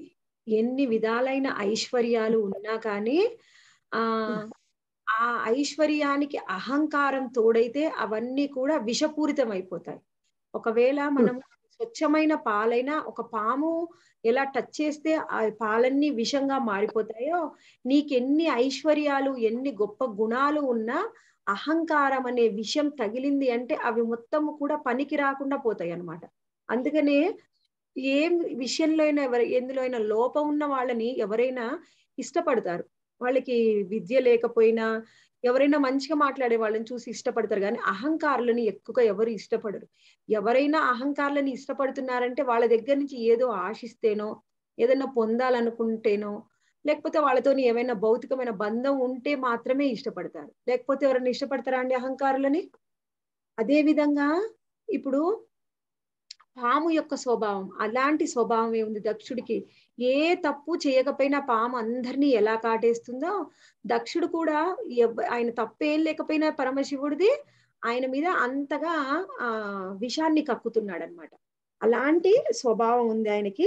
ఎన్ని విధాలైన ఐశ్వర్యాలు ఉన్నా కానీ ఆ ఆ ఐశ్వర్యానికి అహంకారం తోడైతే అవన్నీ కూడా విషపూరితం అయిపోతాయి. ఒకవేళ మనం స్వచ్ఛమైన పాలైనా ఒక పాము ఎలా టచ్ చేస్తే ఆ పాలన్నీ విషంగా మారిపోతాయో, నీకెన్ని ఐశ్వర్యాలు ఎన్ని గొప్ప గుణాలు ఉన్నా అహంకారం అనే విషయం తగిలింది అంటే అవి మొత్తము కూడా పనికి రాకుండా పోతాయి అన్నమాట. అందుకనే ఏం విషయంలో అయినా ఎవరు ఎందులో అయినా లోపం ఉన్న వాళ్ళని ఎవరైనా ఇష్టపడతారు. వాళ్ళకి విద్య లేకపోయినా ఎవరైనా మంచిగా మాట్లాడే వాళ్ళని చూసి ఇష్టపడతారు కానీ అహంకారులని ఎక్కువగా ఎవరు ఇష్టపడరు. ఎవరైనా అహంకారులని ఇష్టపడుతున్నారంటే వాళ్ళ దగ్గర నుంచి ఏదో ఆశిస్తేనో, ఏదైనా పొందాలనుకుంటేనో, లేకపోతే వాళ్ళతోని ఏమైనా భౌతికమైన బంధం ఉంటే మాత్రమే ఇష్టపడతారు. లేకపోతే ఎవరైనా ఇష్టపడతారా అండి అహంకారులని? అదే విధంగా ఇప్పుడు పాము యొక్క స్వభావం అలాంటి స్వభావమే ఉంది దక్షుడికి. ఏ తప్పు చేయకపోయినా పాము అందరినీ ఎలా కాటేస్తుందో దక్షుడు కూడా ఎవ్- ఆయన తప్పేం లేకపోయినా పరమశివుడిది ఆయన మీద అంతగా ఆ విషాన్ని కక్కుతున్నాడు అనమాట. అలాంటి స్వభావం ఉంది ఆయనకి.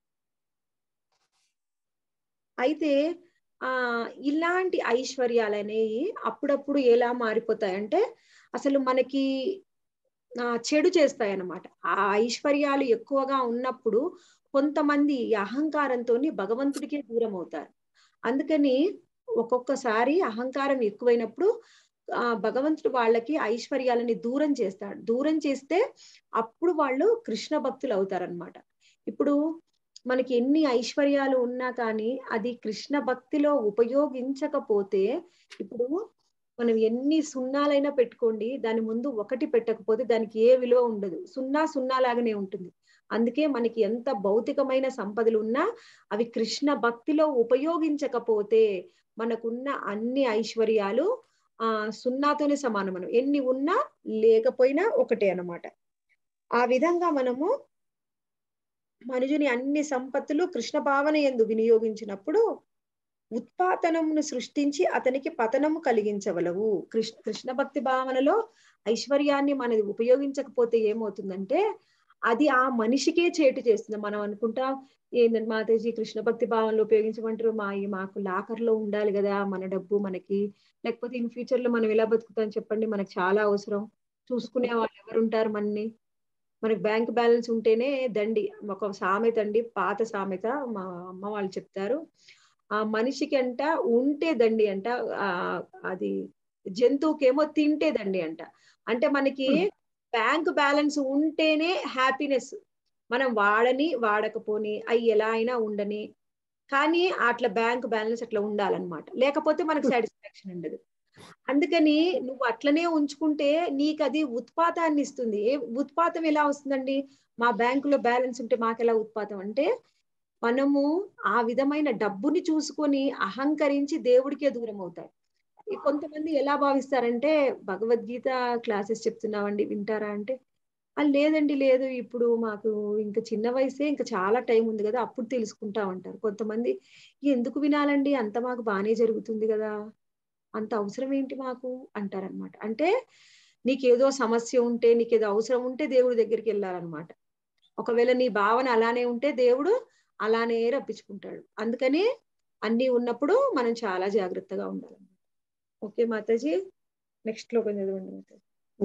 అయితే ఆ ఇలాంటి ఐశ్వర్యాలు అనేవి అప్పుడప్పుడు ఎలా మారిపోతాయంటే అసలు మనకి ఆ చెడు చేస్తాయి అన్నమాట. ఆ ఐశ్వర్యాలు ఎక్కువగా ఉన్నప్పుడు కొంతమంది ఈ అహంకారంతోని భగవంతుడికే దూరం అవుతారు. అందుకని ఒక్కొక్కసారి అహంకారం ఎక్కువైనప్పుడు ఆ భగవంతుడు వాళ్ళకి ఐశ్వర్యాలని దూరం చేస్తాడు. దూరం చేస్తే అప్పుడు వాళ్ళు కృష్ణ భక్తులు అవుతారనమాట. ఇప్పుడు మనకి ఎన్ని ఐశ్వర్యాలు ఉన్నా కానీ అది కృష్ణ భక్తిలో ఉపయోగించకపోతే, ఇప్పుడు మనం ఎన్ని సున్నాలైనా పెట్టుకోండి దాని ముందు ఒకటి పెట్టకపోతే దానికి ఏ విలువ ఉండదు. సున్నా సున్నా లాగానే ఉంటుంది. అందుకే మనకి ఎంత భౌతికమైన సంపదలు ఉన్నా అవి కృష్ణ భక్తిలో ఉపయోగించకపోతే మనకున్న అన్ని ఐశ్వర్యాలు ఆ సున్నాతోనే సమానం. మనం ఎన్ని ఉన్నా లేకపోయినా ఒకటే అన్నమాట. ఆ విధంగా మనము మనుజుని అన్ని సంపత్తులు కృష్ణ భావన యందు వినియోగించినప్పుడు ఉత్పాతనమును సృష్టించి అతనికి పతనము కలిగించవలవు. కృష్ణ కృష్ణ భక్తి భావనలో ఐశ్వర్యాన్ని మనది ఉపయోగించకపోతే ఏమవుతుందంటే అది ఆ మనిషికే చేటు చేస్తుంది. మనం అనుకుంటాం ఏంటంటే మాతాజీ కృష్ణ భక్తి భావనలో ఉపయోగించమంటారు, మా ఈ మాకు లాకర్ లో ఉండాలి కదా మన డబ్బు మనకి, లేకపోతే ఇన్ ఫ్యూచర్ లో మనం ఎలా బతుకుతాం చెప్పండి, మనకు చాలా అవసరం, చూసుకునే వాళ్ళు ఎవరు ఉంటారు మనని, మనకి బ్యాంక్ బ్యాలెన్స్ ఉంటేనే దండి. ఒక సామెత అండి, పాత సామెత, మా అమ్మ వాళ్ళు చెప్తారు. ఆ మనిషికి అంట ఉంటే దండి అంట, ఆ అది జంతువుకేమో తింటే దండి అంట. అంటే మనకి బ్యాంక్ బ్యాలెన్స్ ఉంటేనే హ్యాపీనెస్. మనం వాడని వాడకపోని అవి ఎలా అయినా ఉండని, కానీ అట్లా బ్యాంక్ బ్యాలెన్స్ అట్లా ఉండాలన్నమాట. లేకపోతే మనకు సాటిస్ఫాక్షన్ ఉండదు. అందుకని నువ్వు అట్లనే ఉంచుకుంటే నీకు అది ఉత్పాతాన్ని ఇస్తుంది. ఏ ఉత్పాతం ఎలా వస్తుందండి? మా బ్యాంకులో బ్యాలెన్స్ ఉంటే మాకెలా ఉత్పాతం అంటే, మనము ఆ విధమైన డబ్బుని చూసుకొని అహంకరించి దేవుడికే దూరం అవుతాయి. ఈ కొంతమంది ఎలా భావిస్తారంటే భగవద్గీత క్లాసెస్ చెప్తున్నామండి వింటారా అంటే, "ఆ, లేదండి లేదు ఇప్పుడు మాకు ఇంకా చిన్న వయసే, ఇంకా చాలా టైం ఉంది కదా అప్పుడు తెలుసుకుంటా ఉంటారు." కొంతమంది ఎందుకు వినాలండి, అంత మాకు బానే జరుగుతుంది కదా, అంత అవసరం ఏంటి మాకు అంటారనమాట. అంటే నీకేదో సమస్య ఉంటే నీకేదో అవసరం ఉంటే దేవుడి దగ్గరికి వెళ్ళాలన్నమాట. ఒకవేళ నీ భావన అలానే ఉంటే దేవుడు అలానే రప్పించుకుంటాడు. అందుకని అన్ని ఉన్నప్పుడు మనం చాలా జాగ్రత్తగా ఉండాలి. ఓకే మాతాజీ, నెక్స్ట్ శ్లోకం చదవండి మాతాజీ.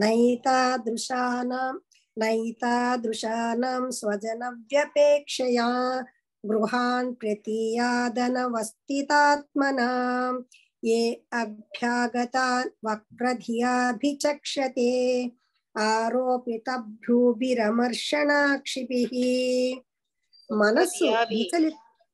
నైతాదృశానాం నైతాదృశానాం స్వజన వ్యపేక్షయా గృహాన్ ప్రతీయాదనవస్థితాత్మనాం ఏ అభ్యాగతాన్ వక్రధియాభిచక్షతే ఆరోపితభ్రూభిరమర్షణాక్షిభిః. మనస్సు విచలి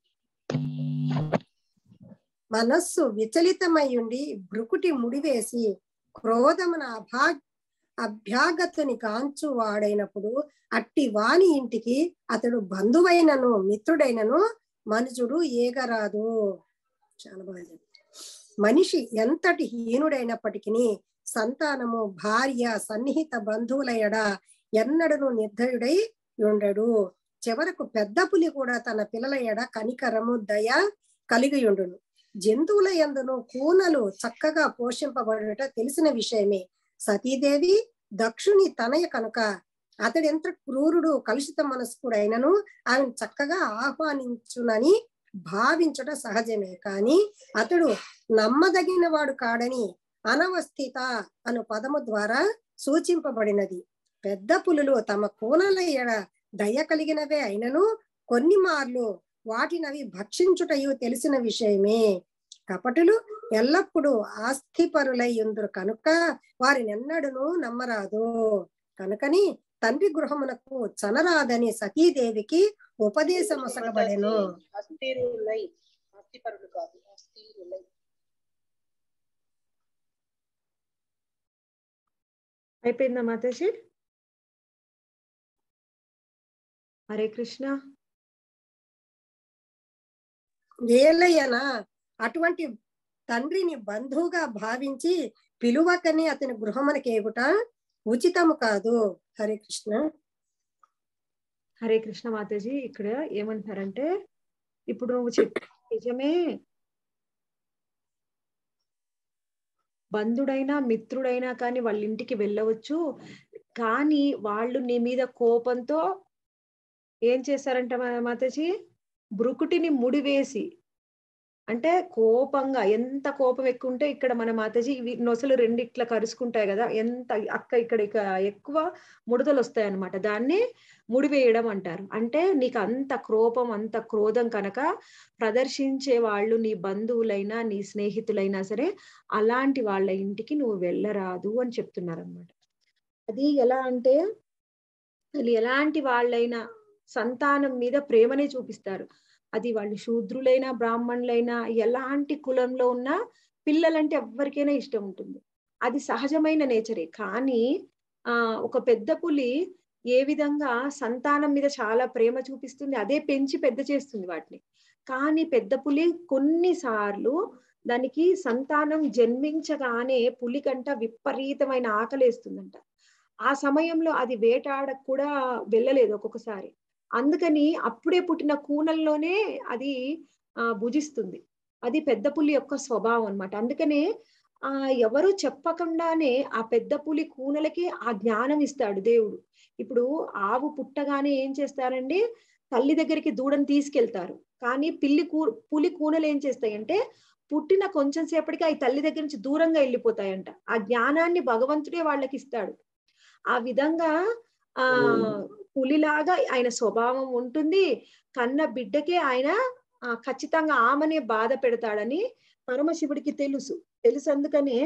మనస్సు విచలితమయ్యుండి భ్రుకుటి ముడివేసి క్రోధమున అభా అభ్యాగతుని కాంచు వాడైనప్పుడు అట్టి వాని ఇంటికి అతడు బంధువైనను మిత్రుడైనను మనుజుడు ఏగరాదు. చాలా బాగా చెప్పారు. మనిషి ఎంతటి హీనుడైనప్పటికీ సంతానము, భార్య, సన్నిహిత బంధువుల ఎడ ఎన్నడను నిర్దయుడై ఉండడు. చివరకు పెద్ద పులి కూడా తన పిల్లల ఎడ కనికరము, దయ కలిగి ఉండును. జంతువుల యందును కూనలు చక్కగా పోషింపబడుట తెలిసిన విషయమే. సతీదేవి దక్షుని తనయ కనుక అతడు ఎంత క్రూరుడు కలుషిత మనస్కుడైనను ఆమెను చక్కగా ఆహ్వానించునని భావించుట సహజమే, కాని అతడు నమ్మదగిన వాడు కాడని అనవస్థిత అను పదము ద్వారా సూచింపబడినది. పెద్ద పులులు తమ కూనల ఎడ దయ కలిగినవే అయినను కొన్ని మార్లు వాటినవి భక్షించుటయు తెలిసిన విషయమే. కపటులు ఎల్లప్పుడూ ఆస్తిపరులై ఉందురు కనుక వారినెన్నడును నమ్మరాదు. కనుకని తండ్రి గృహమునకు చనరాదని సతీదేవికి ఉపదేశమొసగబడెను. అస్థిరులై, ఆస్తిపరులు కాదు, అస్థిరులై. అయిపోయిందా మాతాజీ? హరే కృష్ణ. ఏలయ్యనా అటువంటి తండ్రిని బంధువుగా భావించి పిలువకని అతని గృహమునకి ఏగుట ఉచితము కాదు. హరే కృష్ణ. హరే కృష్ణ మాతాజీ. ఇక్కడ ఏమంటారంటే, ఇప్పుడు నువ్వు చెప్పి నిజమే, బంధుడైనా మిత్రుడైనా కానీ వాళ్ళ ఇంటికి వెళ్ళవచ్చు, కానీ వాళ్ళు నీ మీద కోపంతో ఏం చేశారంట మాతాజీ? బ్రుకుటిని ముడివేసి, అంటే కోపంగా, ఎంత కోపం ఎక్కువ ఉంటే ఇక్కడ మన మాతాజీ ఇవి నొసలు రెండు ఇట్లా కరుచుకుంటాయి కదా, ఎంత అక్క ఇక్కడ ఇక ఎక్కువ ముడతలు వస్తాయి అన్నమాట. దాన్ని ముడివేయడం అంటారు. అంటే నీకు అంత కోపం, అంత క్రోధం కనుక ప్రదర్శించే వాళ్ళు నీ బంధువులైనా నీ స్నేహితులైనా సరే అలాంటి వాళ్ళ ఇంటికి నువ్వు వెళ్ళరాదు అని చెప్తున్నారు అన్నమాట. అది ఎలా అంటే, వాళ్ళు ఎలాంటి వాళ్ళైనా సంతానం మీద ప్రేమనే చూపిస్తారు. అది వాళ్ళు శూద్రులైనా బ్రాహ్మణులైనా ఎలాంటి కులంలో ఉన్న పిల్లలంటే ఎవరికైనా ఇష్టం ఉంటుంది. అది సహజమైన నేచరే. కానీ ఆ ఒక పెద్ద పులి ఏ విధంగా సంతానం మీద చాలా ప్రేమ చూపిస్తుంది, అదే పెంచి పెద్ద చేస్తుంది వాటిని. కానీ పెద్ద పులి కొన్నిసార్లు దానికి సంతానం జన్మించగానే పులి కంట విపరీతమైన ఆకలేస్తుందంట. ఆ సమయంలో అది వేటాడకు కూడా వెళ్ళలేదు ఒక్కొక్కసారి. అందుకని అప్పుడే పుట్టిన కూనల్లోనే అది ఆ భుజిస్తుంది. అది పెద్ద పులి యొక్క స్వభావం అన్నమాట. అందుకనే ఆ ఎవరు చెప్పకుండానే ఆ పెద్ద పులి కూనలకి ఆ జ్ఞానం ఇస్తాడు దేవుడు. ఇప్పుడు ఆవు పుట్టగానే ఏం చేస్తారండి, తల్లి దగ్గరికి దూడని తీసుకెళ్తారు. కానీ పిల్లి కూ పులి కూనలు ఏం చేస్తాయంటే పుట్టిన కొంచెం సేపటికి అవి తల్లి దగ్గర నుంచి దూరంగా వెళ్ళిపోతాయంట. ఆ జ్ఞానాన్ని భగవంతుడే వాళ్ళకి ఇస్తాడు. ఆ విధంగా ఆ పులిలాగా ఆయన స్వభావం ఉంటుంది. కన్న బిడ్డకే ఆయన ఆ ఖచ్చితంగా ఆమెనే బాధ పెడతాడని పరమశివుడికి తెలుసు. తెలుసు అందుకనే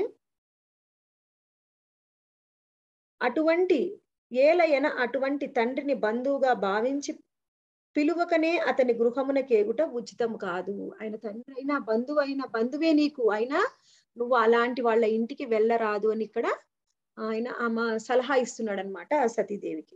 అటువంటి ఏలయన అటువంటి తండ్రిని బంధువుగా భావించి పిలువకనే అతని గృహమునకేగుట ఉచితం కాదు. ఆయన తండ్రి అయినా బంధువు అయినా బంధువే నీకు అయినా నువ్వు అలాంటి వాళ్ళ ఇంటికి వెళ్ళరాదు అని ఇక్కడ ఆయన ఆమె సలహా ఇస్తున్నాడు అనమాట సతీదేవికి.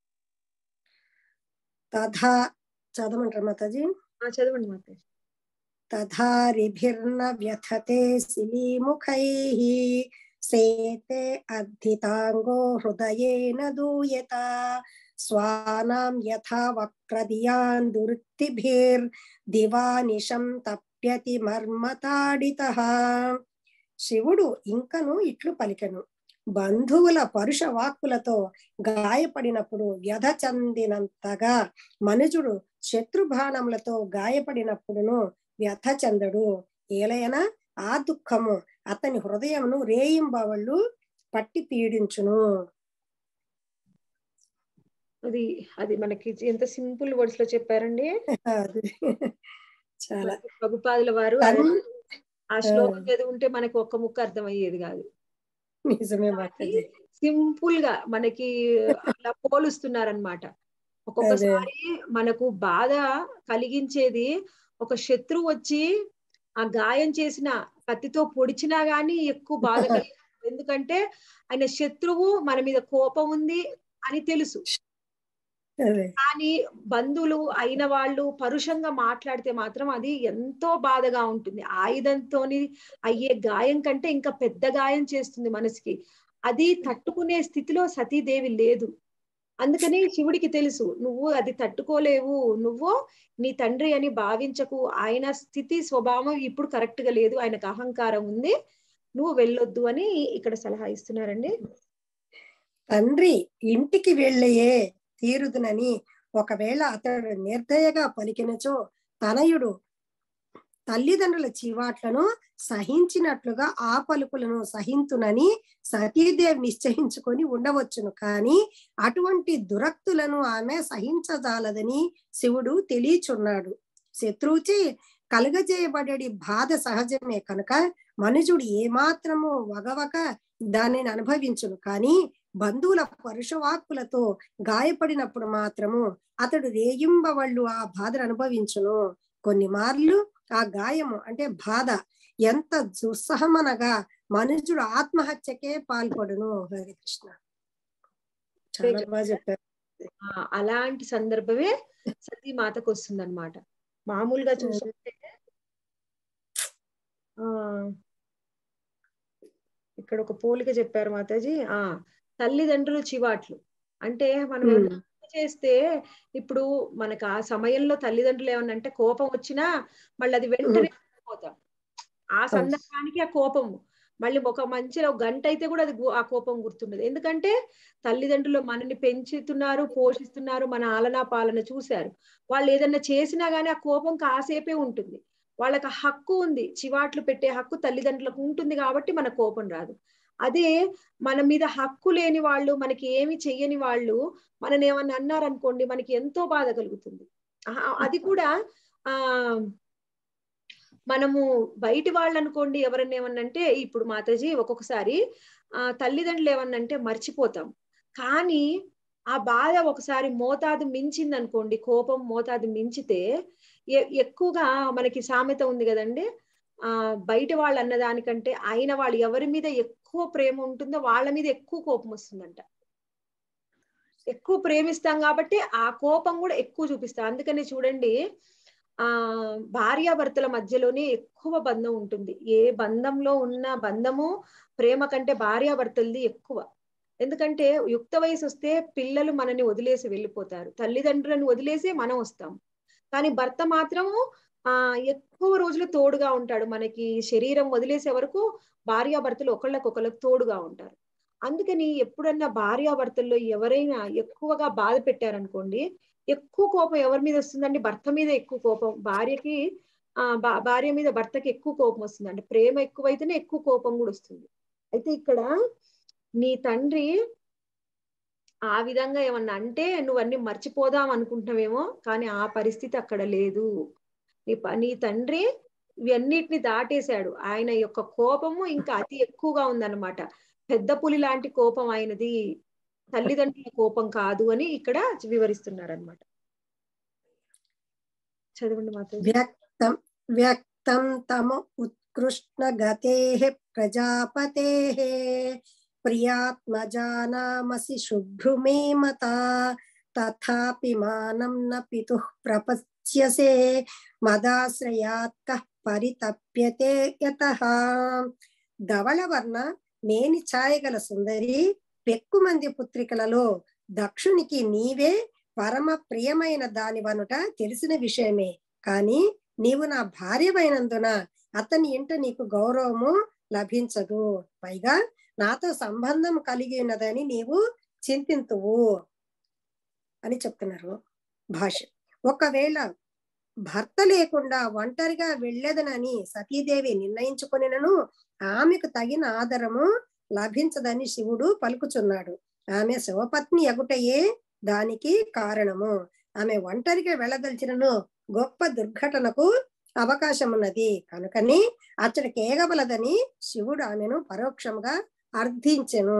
తథా చదవమంటారు మాతాజీ? ఆ చదవండి మాతాజీ. తథారిభిర్న వ్యథతే శిలీముఖైః సేతే అద్ధితాంగో హృదయేన దూయత స్వానాం యథా వక్రదియాన్ దుర్తిభిర్ దివానిశం తప్యతి మర్మతాడితః. శివుడు ఇంకను ఇట్లు పలికెను, బంధువుల పరుష వాక్కులతో గాయపడినప్పుడు వ్యధ చెందినంతగా మనుజుడు శత్రుబాణములతో గాయపడినప్పుడును వ్యథ చెందడు. ఏలైనా ఆ దుఃఖము అతని హృదయమును రేయింబవళ్ళు పట్టి పీడించును. అది అది మనకి ఎంత సింపుల్ వర్డ్స్ లో చెప్పారండి. చాలా ప్రభుపాదుల వారు ఆ శ్లోకం చదువుంటే మనకి ఒక్క ముక్క అర్థం అయ్యేది కాదు. నిజమే మాతాజీ. సింపుల్ గా మనకి అలా పోలుస్తున్నారనమాట. ఒక్కొక్కసారి మనకు బాధ కలిగించేది ఒక శత్రువు వచ్చి ఆ గాయం చేసిన కత్తితో పొడిచినా గానీ ఎక్కువ బాధ కలిగి, ఎందుకంటే ఆయన శత్రువు మన మీద కోపం ఉంది అని తెలుసు. కానీ బంధువులు అయిన వాళ్ళు పరుషంగా మాట్లాడితే మాత్రం అది ఎంతో బాధగా ఉంటుంది. ఆయుధంతోని అయ్యే గాయం కంటే ఇంకా పెద్ద గాయం చేస్తుంది మనసుకి. అది తట్టుకునే స్థితిలో సతీదేవి లేదు. అందుకని శివుడికి తెలుసు, నువ్వు అది తట్టుకోలేవు, నువ్వు నీ తండ్రి అని భావించకు, ఆయన స్థితి స్వభావం ఇప్పుడు కరెక్ట్ గా లేదు, ఆయనకు అహంకారం ఉంది, నువ్వు వెళ్ళొద్దు అని ఇక్కడ సలహా ఇస్తున్నారండి. తండ్రి ఇంటికి వెళ్ళయే తీరుదునని ఒకవేళ అతడు నిర్దయగా పలికినచో తనయుడు తల్లిదండ్రుల చీవాట్లను సహించినట్లుగా ఆ పలుకులను సహింతునని సతీదేవి నిశ్చయించుకొని ఉండవచ్చును. కానీ అటువంటి దురక్తులను ఆమె సహించజాలదని శివుడు తెలియచున్నాడు. శత్రువుచే కలుగజేయబడేది బాధ సహజమే కనుక మనుజుడు ఏమాత్రము వగవక దానిని అనుభవించును. కానీ బంధువుల పరుషవాక్కులతో గాయపడినప్పుడు మాత్రము అతడు రేయింబవళ్ళు ఆ బాధను అనుభవించును. కొన్ని మార్లు ఆ గాయము అంటే బాధ ఎంత దుస్సహమనగా మనుజుడు ఆత్మహత్యకే పాల్పడును. హరే కృష్ణ. చాలా బాగా చెప్పారు. అలాంటి సందర్భమే సతీ మాతకు వస్తుంది అనమాట. మామూలుగా చూసుకుంటే ఆ ఇక్కడ ఒక పోలిక చెప్పారు మాతాజీ. ఆ తల్లిదండ్రులు చివాట్లు అంటే మనం ఏమన్నా చేస్తే ఇప్పుడు మనకు ఆ సమయంలో తల్లిదండ్రులు ఏమన్నా అంటే కోపం వచ్చినా మళ్ళీ అది వెంటనే పోతాం. ఆ సందర్భానికి ఆ కోపము మళ్ళీ ఒక మంచిగా ఒక గంట అయితే కూడా అది ఆ కోపం గుర్తుండదు. ఎందుకంటే తల్లిదండ్రులు మనల్ని పెంచుతున్నారు, పోషిస్తున్నారు, మన ఆలనా పాలన చూశారు. వాళ్ళు ఏదన్నా చేసినా గానీ ఆ కోపం కాసేపే ఉంటుంది. వాళ్ళకి హక్కు ఉంది, చివాట్లు పెట్టే హక్కు తల్లిదండ్రులకు ఉంటుంది కాబట్టి మన కోపం రాదు. అదే మన మీద హక్కు లేని వాళ్ళు, మనకి ఏమి చెయ్యని వాళ్ళు మనని ఏమన్నా అన్నారనుకోండి, మనకి ఎంతో బాధ కలుగుతుంది. అది కూడా ఆ మనము బయటి వాళ్ళు అనుకోండి, ఎవరన్నా ఏమన్నంటే ఇప్పుడు మాతాజీ ఒక్కొక్కసారి ఆ తల్లిదండ్రులు ఏమన్నంటే మర్చిపోతాం. కానీ ఆ బాధ ఒకసారి మోతాదు మించింది అనుకోండి, కోపం మోతాదు మించితే ఎక్కువగా మనకి సామెత ఉంది కదండి, ఆ బయట వాళ్ళు అన్నదానికంటే అయిన వాళ్ళు ఎవరి మీద ఎక్కువ ప్రేమ ఉంటుందో వాళ్ళ మీద ఎక్కువ కోపం వస్తుందంట. ఎక్కువ ప్రేమిస్తాం కాబట్టి ఆ కోపం కూడా ఎక్కువ చూపిస్తాం. అందుకని చూడండి, ఆ భార్యాభర్తల మధ్యలోనే ఎక్కువ బంధం ఉంటుంది. ఏ బంధంలో ఉన్న బంధము ప్రేమ కంటే భార్యాభర్తలది ఎక్కువ. ఎందుకంటే యుక్త వయసు వస్తే పిల్లలు మనని వదిలేసి వెళ్ళిపోతారు, తల్లిదండ్రులను వదిలేసి మనం వస్తాం. కానీ భర్త మాత్రము ఆ ఎక్కువ రోజులు తోడుగా ఉంటాడు. మనకి శరీరం వదిలేసే వరకు భార్యాభర్తలు ఒకళ్ళకొకళ్ళకు తోడుగా ఉంటారు. అందుకని ఎప్పుడన్నా భార్యాభర్తల్లో ఎవరైనా ఎక్కువగా బాధ పెట్టారనుకోండి, ఎక్కువ కోపం ఎవరి మీద వస్తుందండి? భర్త మీద ఎక్కువ కోపం. భార్యకి ఆ భార్య మీద భర్తకి ఎక్కువ కోపం వస్తుందండి. ప్రేమ ఎక్కువైతేనే ఎక్కువ కోపం కూడా వస్తుంది. అయితే ఇక్కడ నీ తండ్రి ఆ విధంగా ఏమన్నా అంటే నువ్వన్నీ మర్చిపోదాం అనుకుంటున్నావేమో, కానీ ఆ పరిస్థితి అక్కడ లేదు. నీ నీ తండ్రి ఇవన్నిటిని దాటేశాడు. ఆయన యొక్క కోపము ఇంకా అతి ఎక్కువగా ఉందన్నమాట. పెద్ద పులి లాంటి కోపం ఆయనది, తల్లిదండ్రుల కోపం కాదు అని ఇక్కడ వివరిస్తున్నారు అనమాట. చదవండి మాతాజీ. వ్యక్తం వ్యక్తం తమ ఉత్కృష్ణ గతేః ప్రజాపతేః ప్రియాత్మజానామసి శుభ్రుమే మతా తథాపి మానం న పితుః ప్రపచ్యసే మదాశ్రయాత్కః పరితప్యతే యతః. ధవళవర్ణ మేని ఛాయగల సుందరి, పెక్కుమంది పుత్రికలలో దక్షునికి నీవే పరమ ప్రియమైన దానివనుట తెలిసిన విషయమే. కాని నీవు నా భార్యమైనందున అతని ఇంట నీకు గౌరవము లభించదు. పైగా నాతో సంబంధం కలిగి ఉన్నదని నీవు చింతింతువు అని చెప్తున్నారు భాష. ఒకవేళ భర్త లేకుండా ఒంటరిగా వెళ్ళేదనని సతీదేవి నిర్ణయించుకొనినను ఆమెకు తగిన ఆదరము లభించదని శివుడు పలుకుచున్నాడు. ఆమె శివపత్ని ఎగుటయే దానికి కారణము. ఆమె ఒంటరిగా వెళ్ళదలిచినను గొప్ప దుర్ఘటనకు అవకాశం ఉన్నది కనుకని అతడికి ఏగబలదని శివుడు ఆమెను పరోక్షంగా అర్థించెను.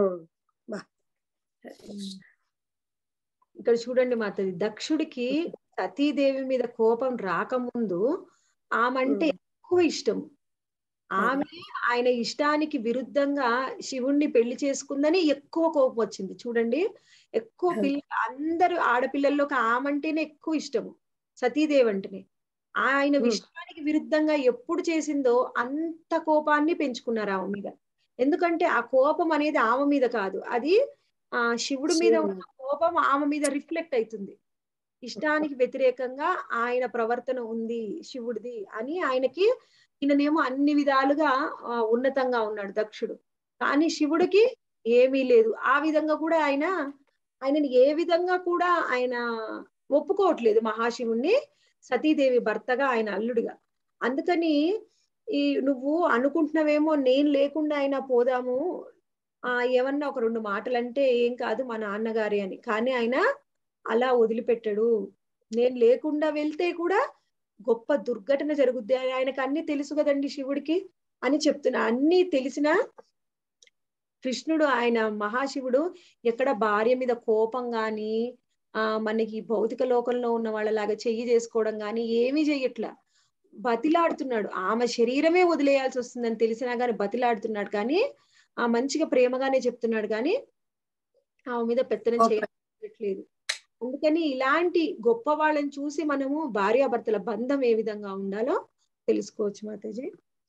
ఇక్కడ చూడండి మాతది, దక్షుడికి సతీదేవి మీద కోపం రాకముందు ఆమె అంటే ఎక్కువ ఇష్టం. ఆమె ఆయన ఇష్టానికి విరుద్ధంగా శివుణ్ణి పెళ్లి చేసుకుందని ఎక్కువ కోపం వచ్చింది. చూడండి, ఎక్కువ పిల్ల అందరు ఆడపిల్లల్లోకి ఆమంటేనే ఎక్కువ ఇష్టము సతీదేవి అంటేనే. ఆయన ఇష్టానికి విరుద్ధంగా ఎప్పుడు చేసిందో అంత కోపాన్ని పెంచుకున్నారు ఆమె మీద. ఎందుకంటే ఆ కోపం అనేది ఆమె మీద కాదు, అది ఆ శివుడి మీద ఉన్న కోపం ఆమె మీద రిఫ్లెక్ట్ అవుతుంది. ఇష్టానికి వ్యతిరేకంగా ఆయన ప్రవర్తన ఉంది శివుడిది అని ఆయనకి, ఈయననేమో అన్ని విధాలుగా ఉన్నతంగా ఉన్నాడు దక్షుడు, కానీ శివుడికి ఏమీ లేదు. ఆ విధంగా కూడా ఆయన ఆయనని ఏ విధంగా కూడా ఆయన ఒప్పుకోవట్లేదు మహాశివుణ్ణి సతీదేవి భర్తగా, ఆయన అల్లుడిగా. అందుకని ఈ నువ్వు అనుకుంటున్నావేమో నేను లేకుండా అయినా పోదాము, ఆ ఏమన్నా ఒక రెండు మాటలు అంటే ఏం కాదు మా నాన్నగారి అని, కానీ ఆయన అలా వదిలిపెట్టాడు. నేను లేకుండా వెళ్తే కూడా గొప్ప దుర్ఘటన జరుగుద్ది, ఆయనకు అన్ని తెలుసు కదండి శివుడికి అని చెప్తున్నా. అన్ని తెలిసిన కృష్ణుడు, ఆయన మహాశివుడు ఎక్కడ భార్య మీద కోపం గాని, ఆ మనకి భౌతిక లోకంలో ఉన్న వాళ్ళలాగా చెయ్యి చేసుకోవడం గాని ఏమీ చెయ్యట్లా. బతిలాడుతున్నాడు, ఆమె శరీరమే వదిలేయాల్సి వస్తుందని తెలిసినా గాని బతిలాడుతున్నాడు, కానీ ఆ మంచిగా ప్రేమగానే చెప్తున్నాడు, కానీ ఆమె మీద పెత్తనం చేయట్లేదు. అందుకని ఇలాంటి గొప్ప వాళ్ళని చూసి మనము భార్యాభర్తల బంధం ఏ విధంగా ఉండాలో తెలుసుకోవచ్చు మాతాజీ.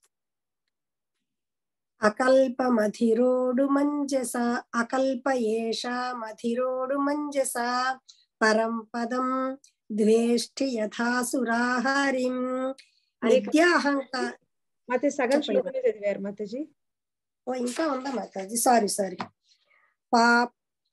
అకల్ప మధిరోడు మంజస అకల్ప ఏష మధిరోడు మంజస పరం పదం ద్వేష్టి యథాసురాహరిం విద్యాహంకార. మాతే సగం శ్లోకమే చదివారు మాతాజీ. ఓ ఇంకా ఉందా మాతాజీ? సారీ సారీ పాప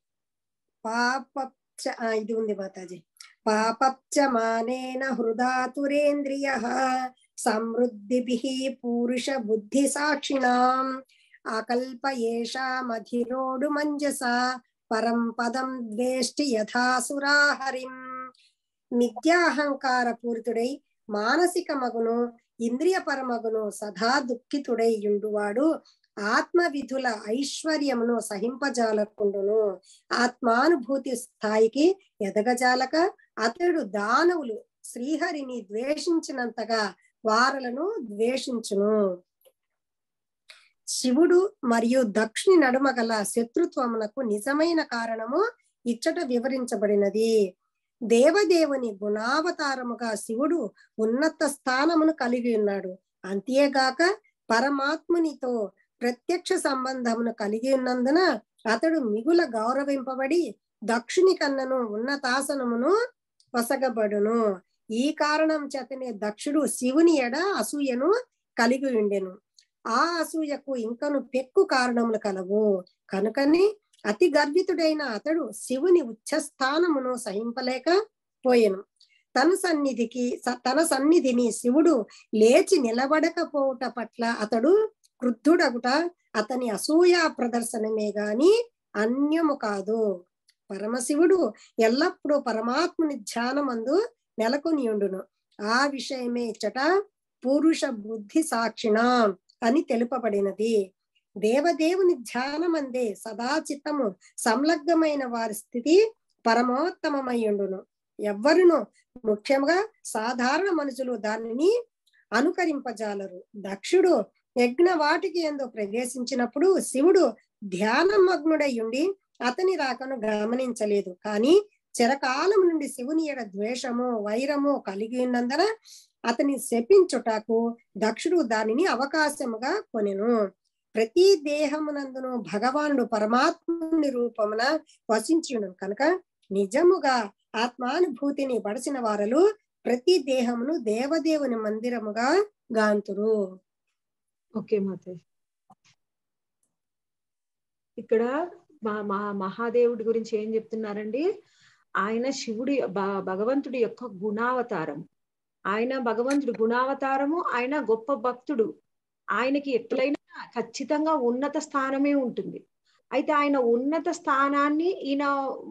పాప ఇది ఉంది మాతాజీ. పాపచ్చ మానేన హృదాతురేంద్రియః సమృద్ధిభిః పురుష బుద్ధి సాక్షిణాం అకల్ప ఏషా మధిరోడు మంజస పరం పదం ద్వేష్టి యథాసురాహరిం. మిథ్యాహంకార పూరితుడై మానసిక మగును ఇంద్రియ పరమగును సదా దుఃఖితుడై యుండువాడు ఆత్మ విధుల ఐశ్వర్యమును సహింపజాలకుండును. ఆత్మానుభూతి స్థాయికి ఎదగజాలక అతడు దానవులు శ్రీహరిని ద్వేషించినంతగా వారలను ద్వేషించును. శివుడు మరియు దక్షుని నడుమ గల శత్రుత్వమునకు నిజమైన కారణము ఇచ్చట వివరించబడినది. దేవదేవుని గుణావతారముగా శివుడు ఉన్నత స్థానమును కలిగి ఉన్నాడు. అంతేగాక పరమాత్మునితో ప్రత్యక్ష సంబంధమును కలిగి ఉన్నందున అతడు మిగుల గౌరవింపబడి దక్షుని కన్నను ఉన్నతాసనమును వసగబడును. ఈ కారణం చేతనే దక్షుడు శివుని ఎడ అసూయను కలిగి ఉండెను. ఆ అసూయకు ఇంకను పెక్కు కారణములు కలవు. కనుకని అతి గర్వితుడైన అతడు శివుని ఉచ్చస్థానమును సహింపలేక పోయెను. తన సన్నిధికి తన సన్నిధిని శివుడు లేచి నిలబడకపోవుట పట్ల అతడు క్రుద్ధుడగుట అతని అసూయా ప్రదర్శనమే గాని అన్యము కాదు. పరమశివుడు ఎల్లప్పుడూ పరమాత్ముని ధ్యానమందు నెలకొని ఉండును. ఆ విషయమే ఇచ్చట పురుష బుద్ధి సాక్షిణం అని తెలుపబడినది. దేవదేవుని ధ్యానమందే సదా చిత్తము సంలగ్నమైన వారి స్థితి పరమోత్తమమయ్యుండును. ఎవ్వరును ముఖ్యంగా సాధారణ మనుషులు దానిని అనుకరింపజాలరు. దక్షుడు యజ్ఞ వాటికి ఎందు ప్రవేశించినప్పుడు శివుడు ధ్యానమగ్నుడై ఉండి అతని రాకను గమనించలేదు. కానీ చిరకాలం నుండి శివుని ఎడ ద్వేషము వైరము కలిగి ఉన్నందున అతని శపించుటకు దక్షుడు దానిని అవకాశముగా కొనెను. ప్రతి దేహమునందును భగవానుడు పరమాత్ముని రూపమున వసించును కనుక నిజముగా ఆత్మానుభూతిని పడిసిన వారలు ప్రతి దేహమును దేవదేవుని మందిరముగా గాంతురు. ఓకే మాతే, ఇక్కడ మా మహాదేవుడి గురించి ఏం చెప్తున్నారండి? ఆయన శివుడి భగవంతుడి యొక్క గుణావతారం. ఆయన భగవంతుడి గుణావతారము. ఆయన గొప్ప భక్తుడు. ఆయనకి ఎట్లయినా ఖచ్చితంగా ఉన్నత స్థానమే ఉంటుంది. అయితే ఆయన ఉన్నత స్థానాన్ని ఈయన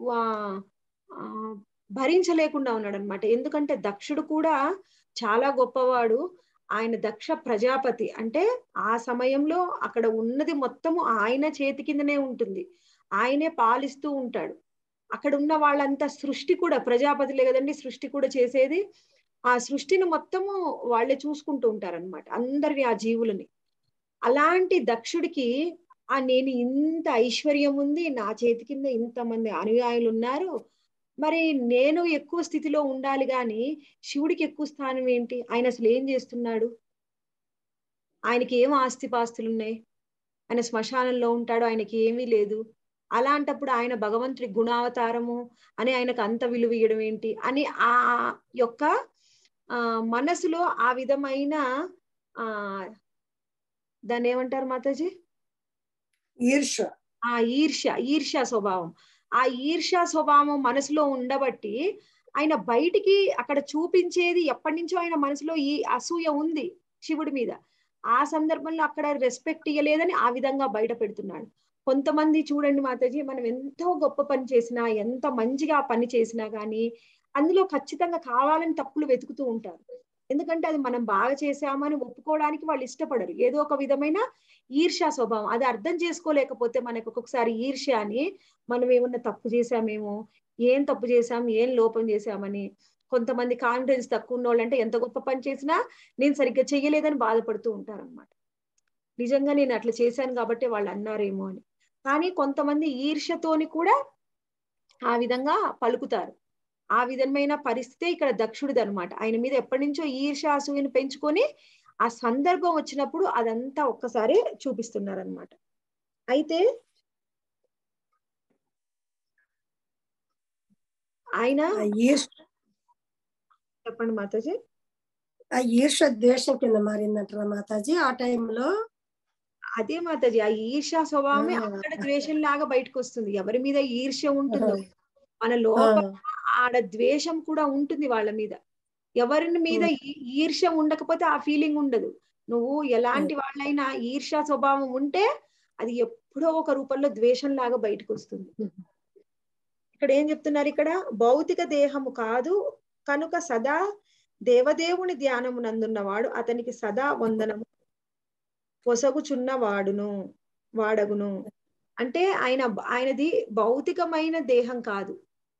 భరించలేకుండా ఉన్నాడు అనమాట. ఎందుకంటే దక్షుడు కూడా చాలా గొప్పవాడు. ఆయన దక్ష ప్రజాపతి, అంటే ఆ సమయంలో అక్కడ ఉన్నది మొత్తము ఆయన చేతి కిందనే ఉంటుంది. ఆయనే పాలిస్తూ ఉంటాడు. అక్కడ ఉన్న వాళ్ళంతా సృష్టి కూడా ప్రజాపతిలే కదండి సృష్టి కూడా చేసేది. ఆ సృష్టిని మొత్తము వాళ్ళే చూసుకుంటూ ఉంటారనమాట, అందరిని, ఆ జీవులని. అలాంటి దక్షుడికి ఆ నేను ఇంత ఐశ్వర్యం ఉంది, నా చేతి కింద ఇంతమంది అనుయాయులు ఉన్నారు, మరి నేను ఎక్కువ స్థితిలో ఉండాలి గాని శివుడికి ఎక్కువ స్థానం ఏంటి? ఆయన అసలు ఏం చేస్తున్నాడు? ఆయనకి ఏం ఆస్తిపాస్తులు ఉన్నాయి? ఆయన శ్మశానంలో ఉంటాడు, ఆయనకి ఏమీ లేదు. అలాంటప్పుడు ఆయన భగవంతుడి గుణావతారము అని ఆయనకు అంత విలువ ఇవ్వడం ఏంటి అని ఆ యొక్క ఆ మనసులో ఆ విధమైన ఆ దాన్ని ఏమంటారు మాతాజీ? ఈర్ష. ఆ ఈర్ష్య ఈర్ష్య స్వభావం. ఆ ఈర్ష్య స్వభావం మనసులో ఉండబట్టి ఆయన బయటికి అక్కడ చూపించేది ఎప్పటి నుంచో ఆయన మనసులో ఈ అసూయ ఉంది. శివుడి మీద. ఆ సందర్భంలో అక్కడ రెస్పెక్ట్ ఇయ్యలేదని ఆ విధంగా బయట పెడుతున్నాడు. కొంతమంది చూడండి మాతాజీ, మనం ఎంతో గొప్ప పని చేసినా, ఎంత మంచిగా ఆ పని చేసినా గానీ అందులో ఖచ్చితంగా కావాలని తప్పులు వెతుకుతూ ఉంటారు. ఎందుకంటే అది మనం బాగా చేసామని ఒప్పుకోవడానికి వాళ్ళు ఇష్టపడరు. ఏదో ఒక విధమైన ఈర్ష్యా స్వభావం. అది అర్థం చేసుకోలేకపోతే మనకు ఒక్కొక్కసారి ఈర్ష్య అని, మనం ఏమన్నా తప్పు చేశామేమో, ఏం తప్పు చేశాం, ఏం లోపం చేశామని. కొంతమంది కాన్ఫిడెన్స్ తక్కువ ఉన్నోళ్ళంటే ఎంత గొప్ప పని చేసినా నేను సరిగ్గా చెయ్యలేదని బాధపడుతూ ఉంటారన్నమాట. నిజంగా నేను అట్లా చేశాను కాబట్టి వాళ్ళు అన్నారేమో అని. కానీ కొంతమంది ఈర్ష్యతోని కూడా ఆ విధంగా పలుకుతారు. ఆ విధమైన పరిస్థితే ఇక్కడ దక్షుడిది అనమాట. ఆయన మీద ఎప్పటి నుంచో ఈర్ష్య, అసూయను పెంచుకొని ఆ సందర్భం వచ్చినప్పుడు అదంతా ఒక్కసారి చూపిస్తున్నారనమాట. అయితే ఆయన ఆ ఈర్ష చెప్పండి మాతాజీ. ఆ ఈర్ష ద్వేషం కింద మారిందంటారా మాతాజీ ఆ టైంలో? అదే మాతాజీ, ఆ ఈర్ష్య స్వభావమే ఆ. అక్కడ ద్వేషం లాగా బయటకు వస్తుంది. ఎవరి మీద ఈర్ష్య ఉంటుందో మన ఆ, లోపల ఆడ ద్వేషం కూడా ఉంటుంది వాళ్ళ మీద. ఎవరిని మీద ఈ- ఈర్ష్య ఉండకపోతే ఆ ఫీలింగ్ ఉండదు. నువ్వు ఎలాంటి వాళ్ళైనా ఈర్ష్య స్వభావం ఉంటే అది ఎప్పుడో ఒక రూపంలో ద్వేషం లాగా బయటకు వస్తుంది. ఇక్కడ ఏం చెప్తున్నారు, ఇక్కడ భౌతిక దేహము కాదు కనుక సదా దేవదేవుని ధ్యానము నందున్నవాడు అతనికి సదా వందనము పొసగుచున్న వాడును వాడగును. అంటే ఆయన ఆయనది భౌతికమైన దేహం కాదు,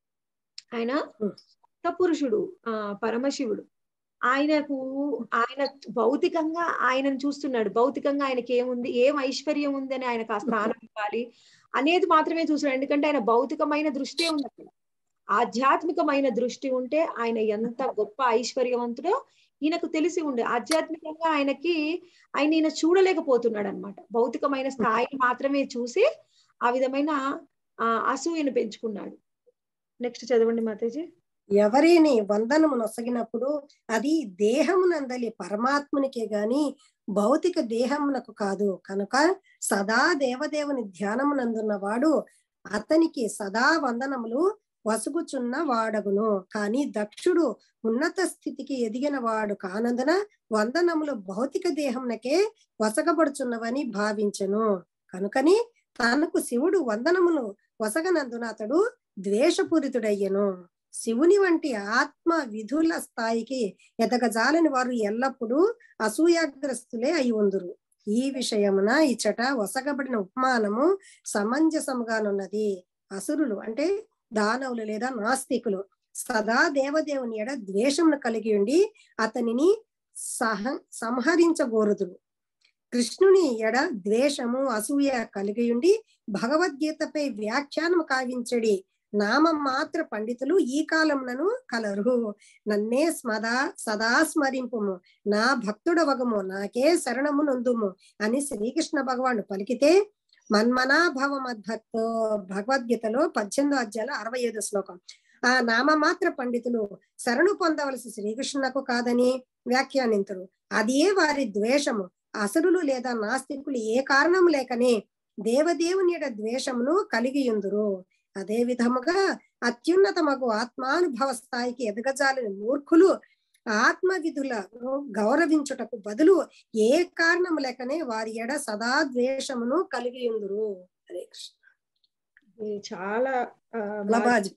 ఆయన పురుషుడు, ఆ పరమశివుడు. ఆయనకు ఆయన భౌతికంగా ఆయనను చూస్తున్నాడు. భౌతికంగా ఆయనకి ఏముంది, ఏం ఐశ్వర్యం ఉంది అని ఆయనకు ఆ స్థానం ఇవ్వాలి అనేది మాత్రమే చూస్తున్నాడు. ఎందుకంటే ఆయన భౌతికమైన దృష్టి ఉంది అక్కడ. ఆధ్యాత్మికమైన దృష్టి ఉంటే ఆయన ఎంత గొప్ప ఐశ్వర్యవంతుడో ఈయనకు తెలిసి ఉండే. ఆధ్యాత్మికంగా ఆయనకి ఆయన ఈయన చూడలేకపోతున్నాడు అనమాట. భౌతికమైన స్థాయిని మాత్రమే చూసి ఆ విధమైన ఆ అసూయను పెంచుకున్నాడు. నెక్స్ట్ చదవండి మాతాజీ. ఎవరిని వందనము నొసగినప్పుడు అది దేహమునందలి పరమాత్మునికే గాని భౌతిక దేహమునకు కాదు. కనుక సదా దేవదేవుని ధ్యానమునందున్న వాడు అతనికి సదా వందనములు వసుగుచున్న వాడగును. కానీ దక్షుడు ఉన్నత స్థితికి ఎదిగిన వాడు కానందున వందనములు భౌతిక దేహమునకే వసగబడుచున్నవని భావించెను. కనుకని తనకు శివుడు వందనములు వసగనందున అతడు ద్వేషపూరితుడయ్యను. శివుని వంటి ఆత్మ విధుల స్థాయికి ఎదగజాలని వారు ఎల్లప్పుడూ అసూయాగ్రస్తులే అయి ఉందురు. ఈ విషయమున ఇచ్చట వసగబడిన ఉపమానము సమంజసముగానున్నది. అసురులు అంటే దానవులు లేదా నాస్తికులు సదా దేవదేవుని ఎడ ద్వేషమును కలిగి ఉండి అతనిని సహ సంహరించగోరుదురు. కృష్ణుని ఎడ ద్వేషము అసూయ కలిగి ఉండి భగవద్గీతపై వ్యాఖ్యానము కావించడి నామ మాత్ర పండితులు ఈ కాలమునను కలరు. నన్నే స్మదా సదా స్మరింపుము, నా భక్తుడవగము, నాకే శరణము నొందుము అని శ్రీకృష్ణ భగవానుడు పలికితే మన్మనాభవ మద్భక్తో భగవద్గీతలో పద్దెనిమిదో అధ్యాయంలో అరవై ఐదో శ్లోకం. ఆ నామమాత్ర పండితులు శరణు పొందవలసి శ్రీకృష్ణునకు కాదని వ్యాఖ్యానింతురు. అదే వారి ద్వేషము. అసురులు లేదా నాస్తికులు ఏ కారణం లేకనే దేవదేవుని యొక్క ద్వేషమును కలిగియుందురు. అదే విధముగా అత్యున్నతమగు ఆత్మానుభవ స్థాయికి ఎదగజాలని మూర్ఖులు ఆత్మ విధులను గౌరవించుటకు బదులు ఏ కారణం లేకనే వారి ఎడ సదా ద్వేషమును కలిగి ఉందురు. హరే కృష్ణ. ఇది చాలా ఆ, లబాజ్.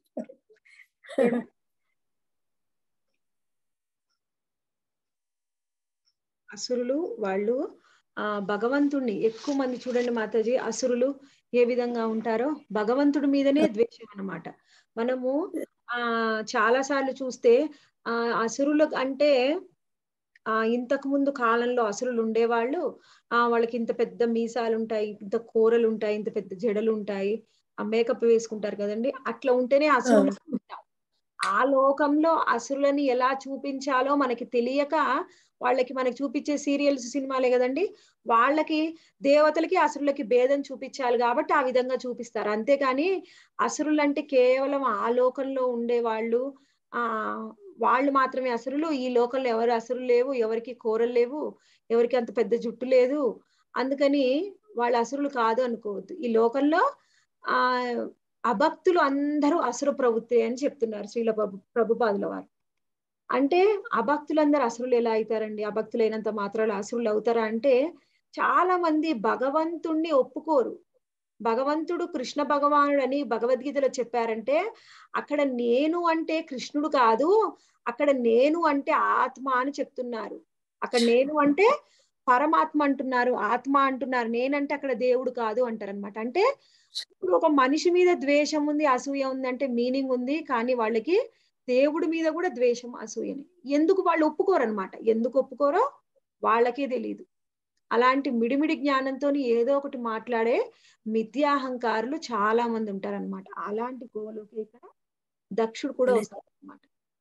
అసురులు వాళ్ళు ఆ భగవంతుణ్ణి ఎక్కువ మంది చూడండి మాతాజీ, అసురులు ఏ విధంగా ఉంటారో భగవంతుడి మీదనే ద్వేషం అన్నమాట. మనము ఆ చాలా సార్లు చూస్తే ఆ అసురులు అంటే ఆ ఇంతకు ముందు కాలంలో అసురులు ఉండేవాళ్ళు. ఆ వాళ్ళకి ఇంత పెద్ద మీసాలు ఉంటాయి, ఇంత కూరలు ఉంటాయి, ఇంత పెద్ద జడలు ఉంటాయి, ఆ మేకప్ వేసుకుంటారు కదండి. అట్లా ఉంటేనే అసురులు ఉంటాం. ఆ లోకంలో అసురులని ఎలా చూపించాలో మనకి తెలియక వాళ్ళకి మనకి చూపించే సీరియల్స్ సినిమాలే కదండి, వాళ్ళకి దేవతలకి అసురులకి భేదం చూపించాలి కాబట్టి ఆ విధంగా చూపిస్తారు. అంతేకాని అసురులు అంటే కేవలం ఆ లోకంలో ఉండే వాళ్ళు, ఆ వాళ్ళు మాత్రమే అసురులు. ఈ లోకంలో ఎవరు అసురులు లేవు, ఎవరికి కోరలు లేవు, ఎవరికి అంత పెద్ద జుట్టు లేదు, అందుకని వాళ్ళు అసురులు కాదు అనుకోవద్దు. ఈ లోకంలో ఆ అభక్తులు అందరూ అసుర ప్రవృత్తి అని చెప్తున్నారు శ్రీల ప్రభు ప్రభుపాదుల వారు. అంటే అభక్తులందరూ అసురులు ఎలా అవుతారండి? అభక్తులైనంత మాత్రాలు అసురులు అవుతారా అంటే, చాలా మంది భగవంతుణ్ణి ఒప్పుకోరు. భగవంతుడు కృష్ణ భగవానుడు అని భగవద్గీతలో చెప్పారంటే, అక్కడ నేను అంటే కృష్ణుడు కాదు, అక్కడ నేను అంటే ఆత్మ అని చెప్తున్నారు. అక్కడ నేను అంటే పరమాత్మ అంటున్నారు, ఆత్మ అంటున్నారు. నేనంటే అక్కడ దేవుడు కాదు అంటారనమాట. అంటే ఇప్పుడు ఒక మనిషి మీద ద్వేషం ఉంది, అసూయ ఉంది అంటే మీనింగ్ ఉంది. కానీ వాళ్ళకి దేవుడి మీద కూడా ద్వేషం, అసూయని ఎందుకు వాళ్ళు ఒప్పుకోరు అనమాట. ఎందుకు ఒప్పుకోరో వాళ్ళకే తెలియదు. అలాంటి మిడిమిడి జ్ఞానంతో ఏదో ఒకటి మాట్లాడే మిథ్యాహంకారులు చాలా మంది ఉంటారనమాట. అలాంటి గోలోకి ఇక్కడ దక్షుడు కూడా వస్తారు అనమాట.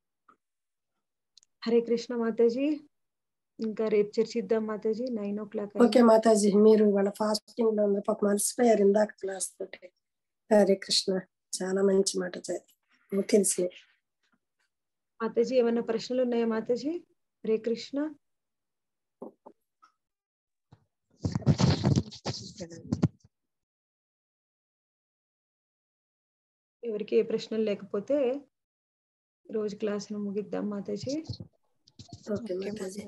హరే కృష్ణ మాతాజీ. ఇంకా రేపు చర్చిద్దాం మాతాజీ, నైన్ ఓ క్లాక్. ఓకే మాతాజీ, మీరు వాళ్ళ ఫాస్టింగ్ లో ఉన్నారు, పాప మర్చిపోయారు ఇందాక క్లాస్ తోటి. హరే కృష్ణ, చాలా మంచి మాట తెలిసి. మాతాజీ ఏమైనా ప్రశ్నలు ఉన్నాయా మాతాజీ? హరే కృష్ణ. ఎవరికి ఏ ప్రశ్నలు లేకపోతే రోజు క్లాస్ ను ముగిద్దాం మాతాజీ. ఓకే మాతాజీ.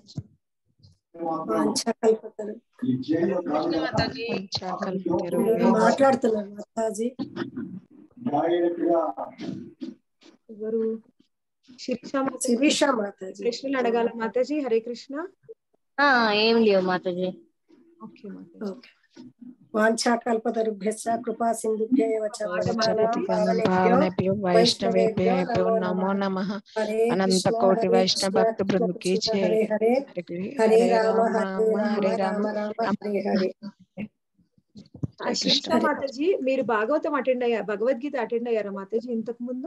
మాట్లాడుతున్నారు మాతాజీ. ఎవరు? శిరీష మాతాజీ. ప్రశ్నలు అడగాల మాతాజీ? హరే కృష్ణ. ఏం లేవు మాతాజీ. ఓకే మాతాజీ. వాంఛాకల్పతరుభ్యశ్చ కృపా సింధుభ్యో చ పావనేభ్యో వైష్ణవేభ్యో నమో నమః. అనంత కోటి వైష్ణవ భక్త బృంద కీ జై. హరే హరే హరే రామ హరే రామ రామ హరే హరే. శిరీష మాతాజీ, మీరు భాగవతం అటెండ్ అయ్యారు, భగవద్గీత అటెండ్ అయ్యారా మాతాజీ ఇంతకు ముందు?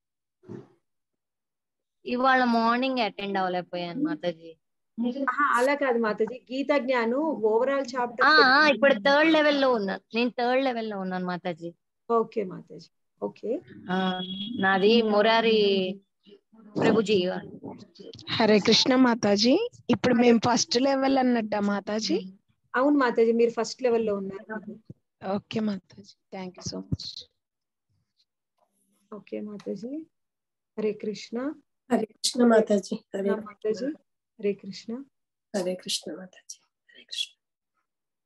ఇవాళ మార్నింగ్ అటెండ్ అవ్వలేకపోయాను మాతాజీ. అలా కాదు మాతాజీ, గీతా జ్ఞానం ఓవరాల్ చాప్టర్. ఇప్పుడు థర్డ్ లెవెల్ లో ఉన్నాను, నేను థర్డ్ లెవెల్ లో ఉన్నాను మాతాజీ. ఓకే మాతాజీ. ఓకే, నాది మురారి ప్రభుజీ. హరే కృష్ణ మాతాజీ. ఇప్పుడు మేము ఫస్ట్ లెవెల్ అన్నట్ట మాతాజీ? అవును మాతాజీ, మీరు ఫస్ట్ లెవెల్లో ఉన్నారు. ఓకే మాతాజీ, thank you so much. Okay మాతాజీ. హరే కృష్ణ. హరే కృష్ణ మాతాజీ. హరే మాతాజీ. హరే కృష్ణ. హరే కృష్ణ మాతాజీ. హరే కృష్ణ.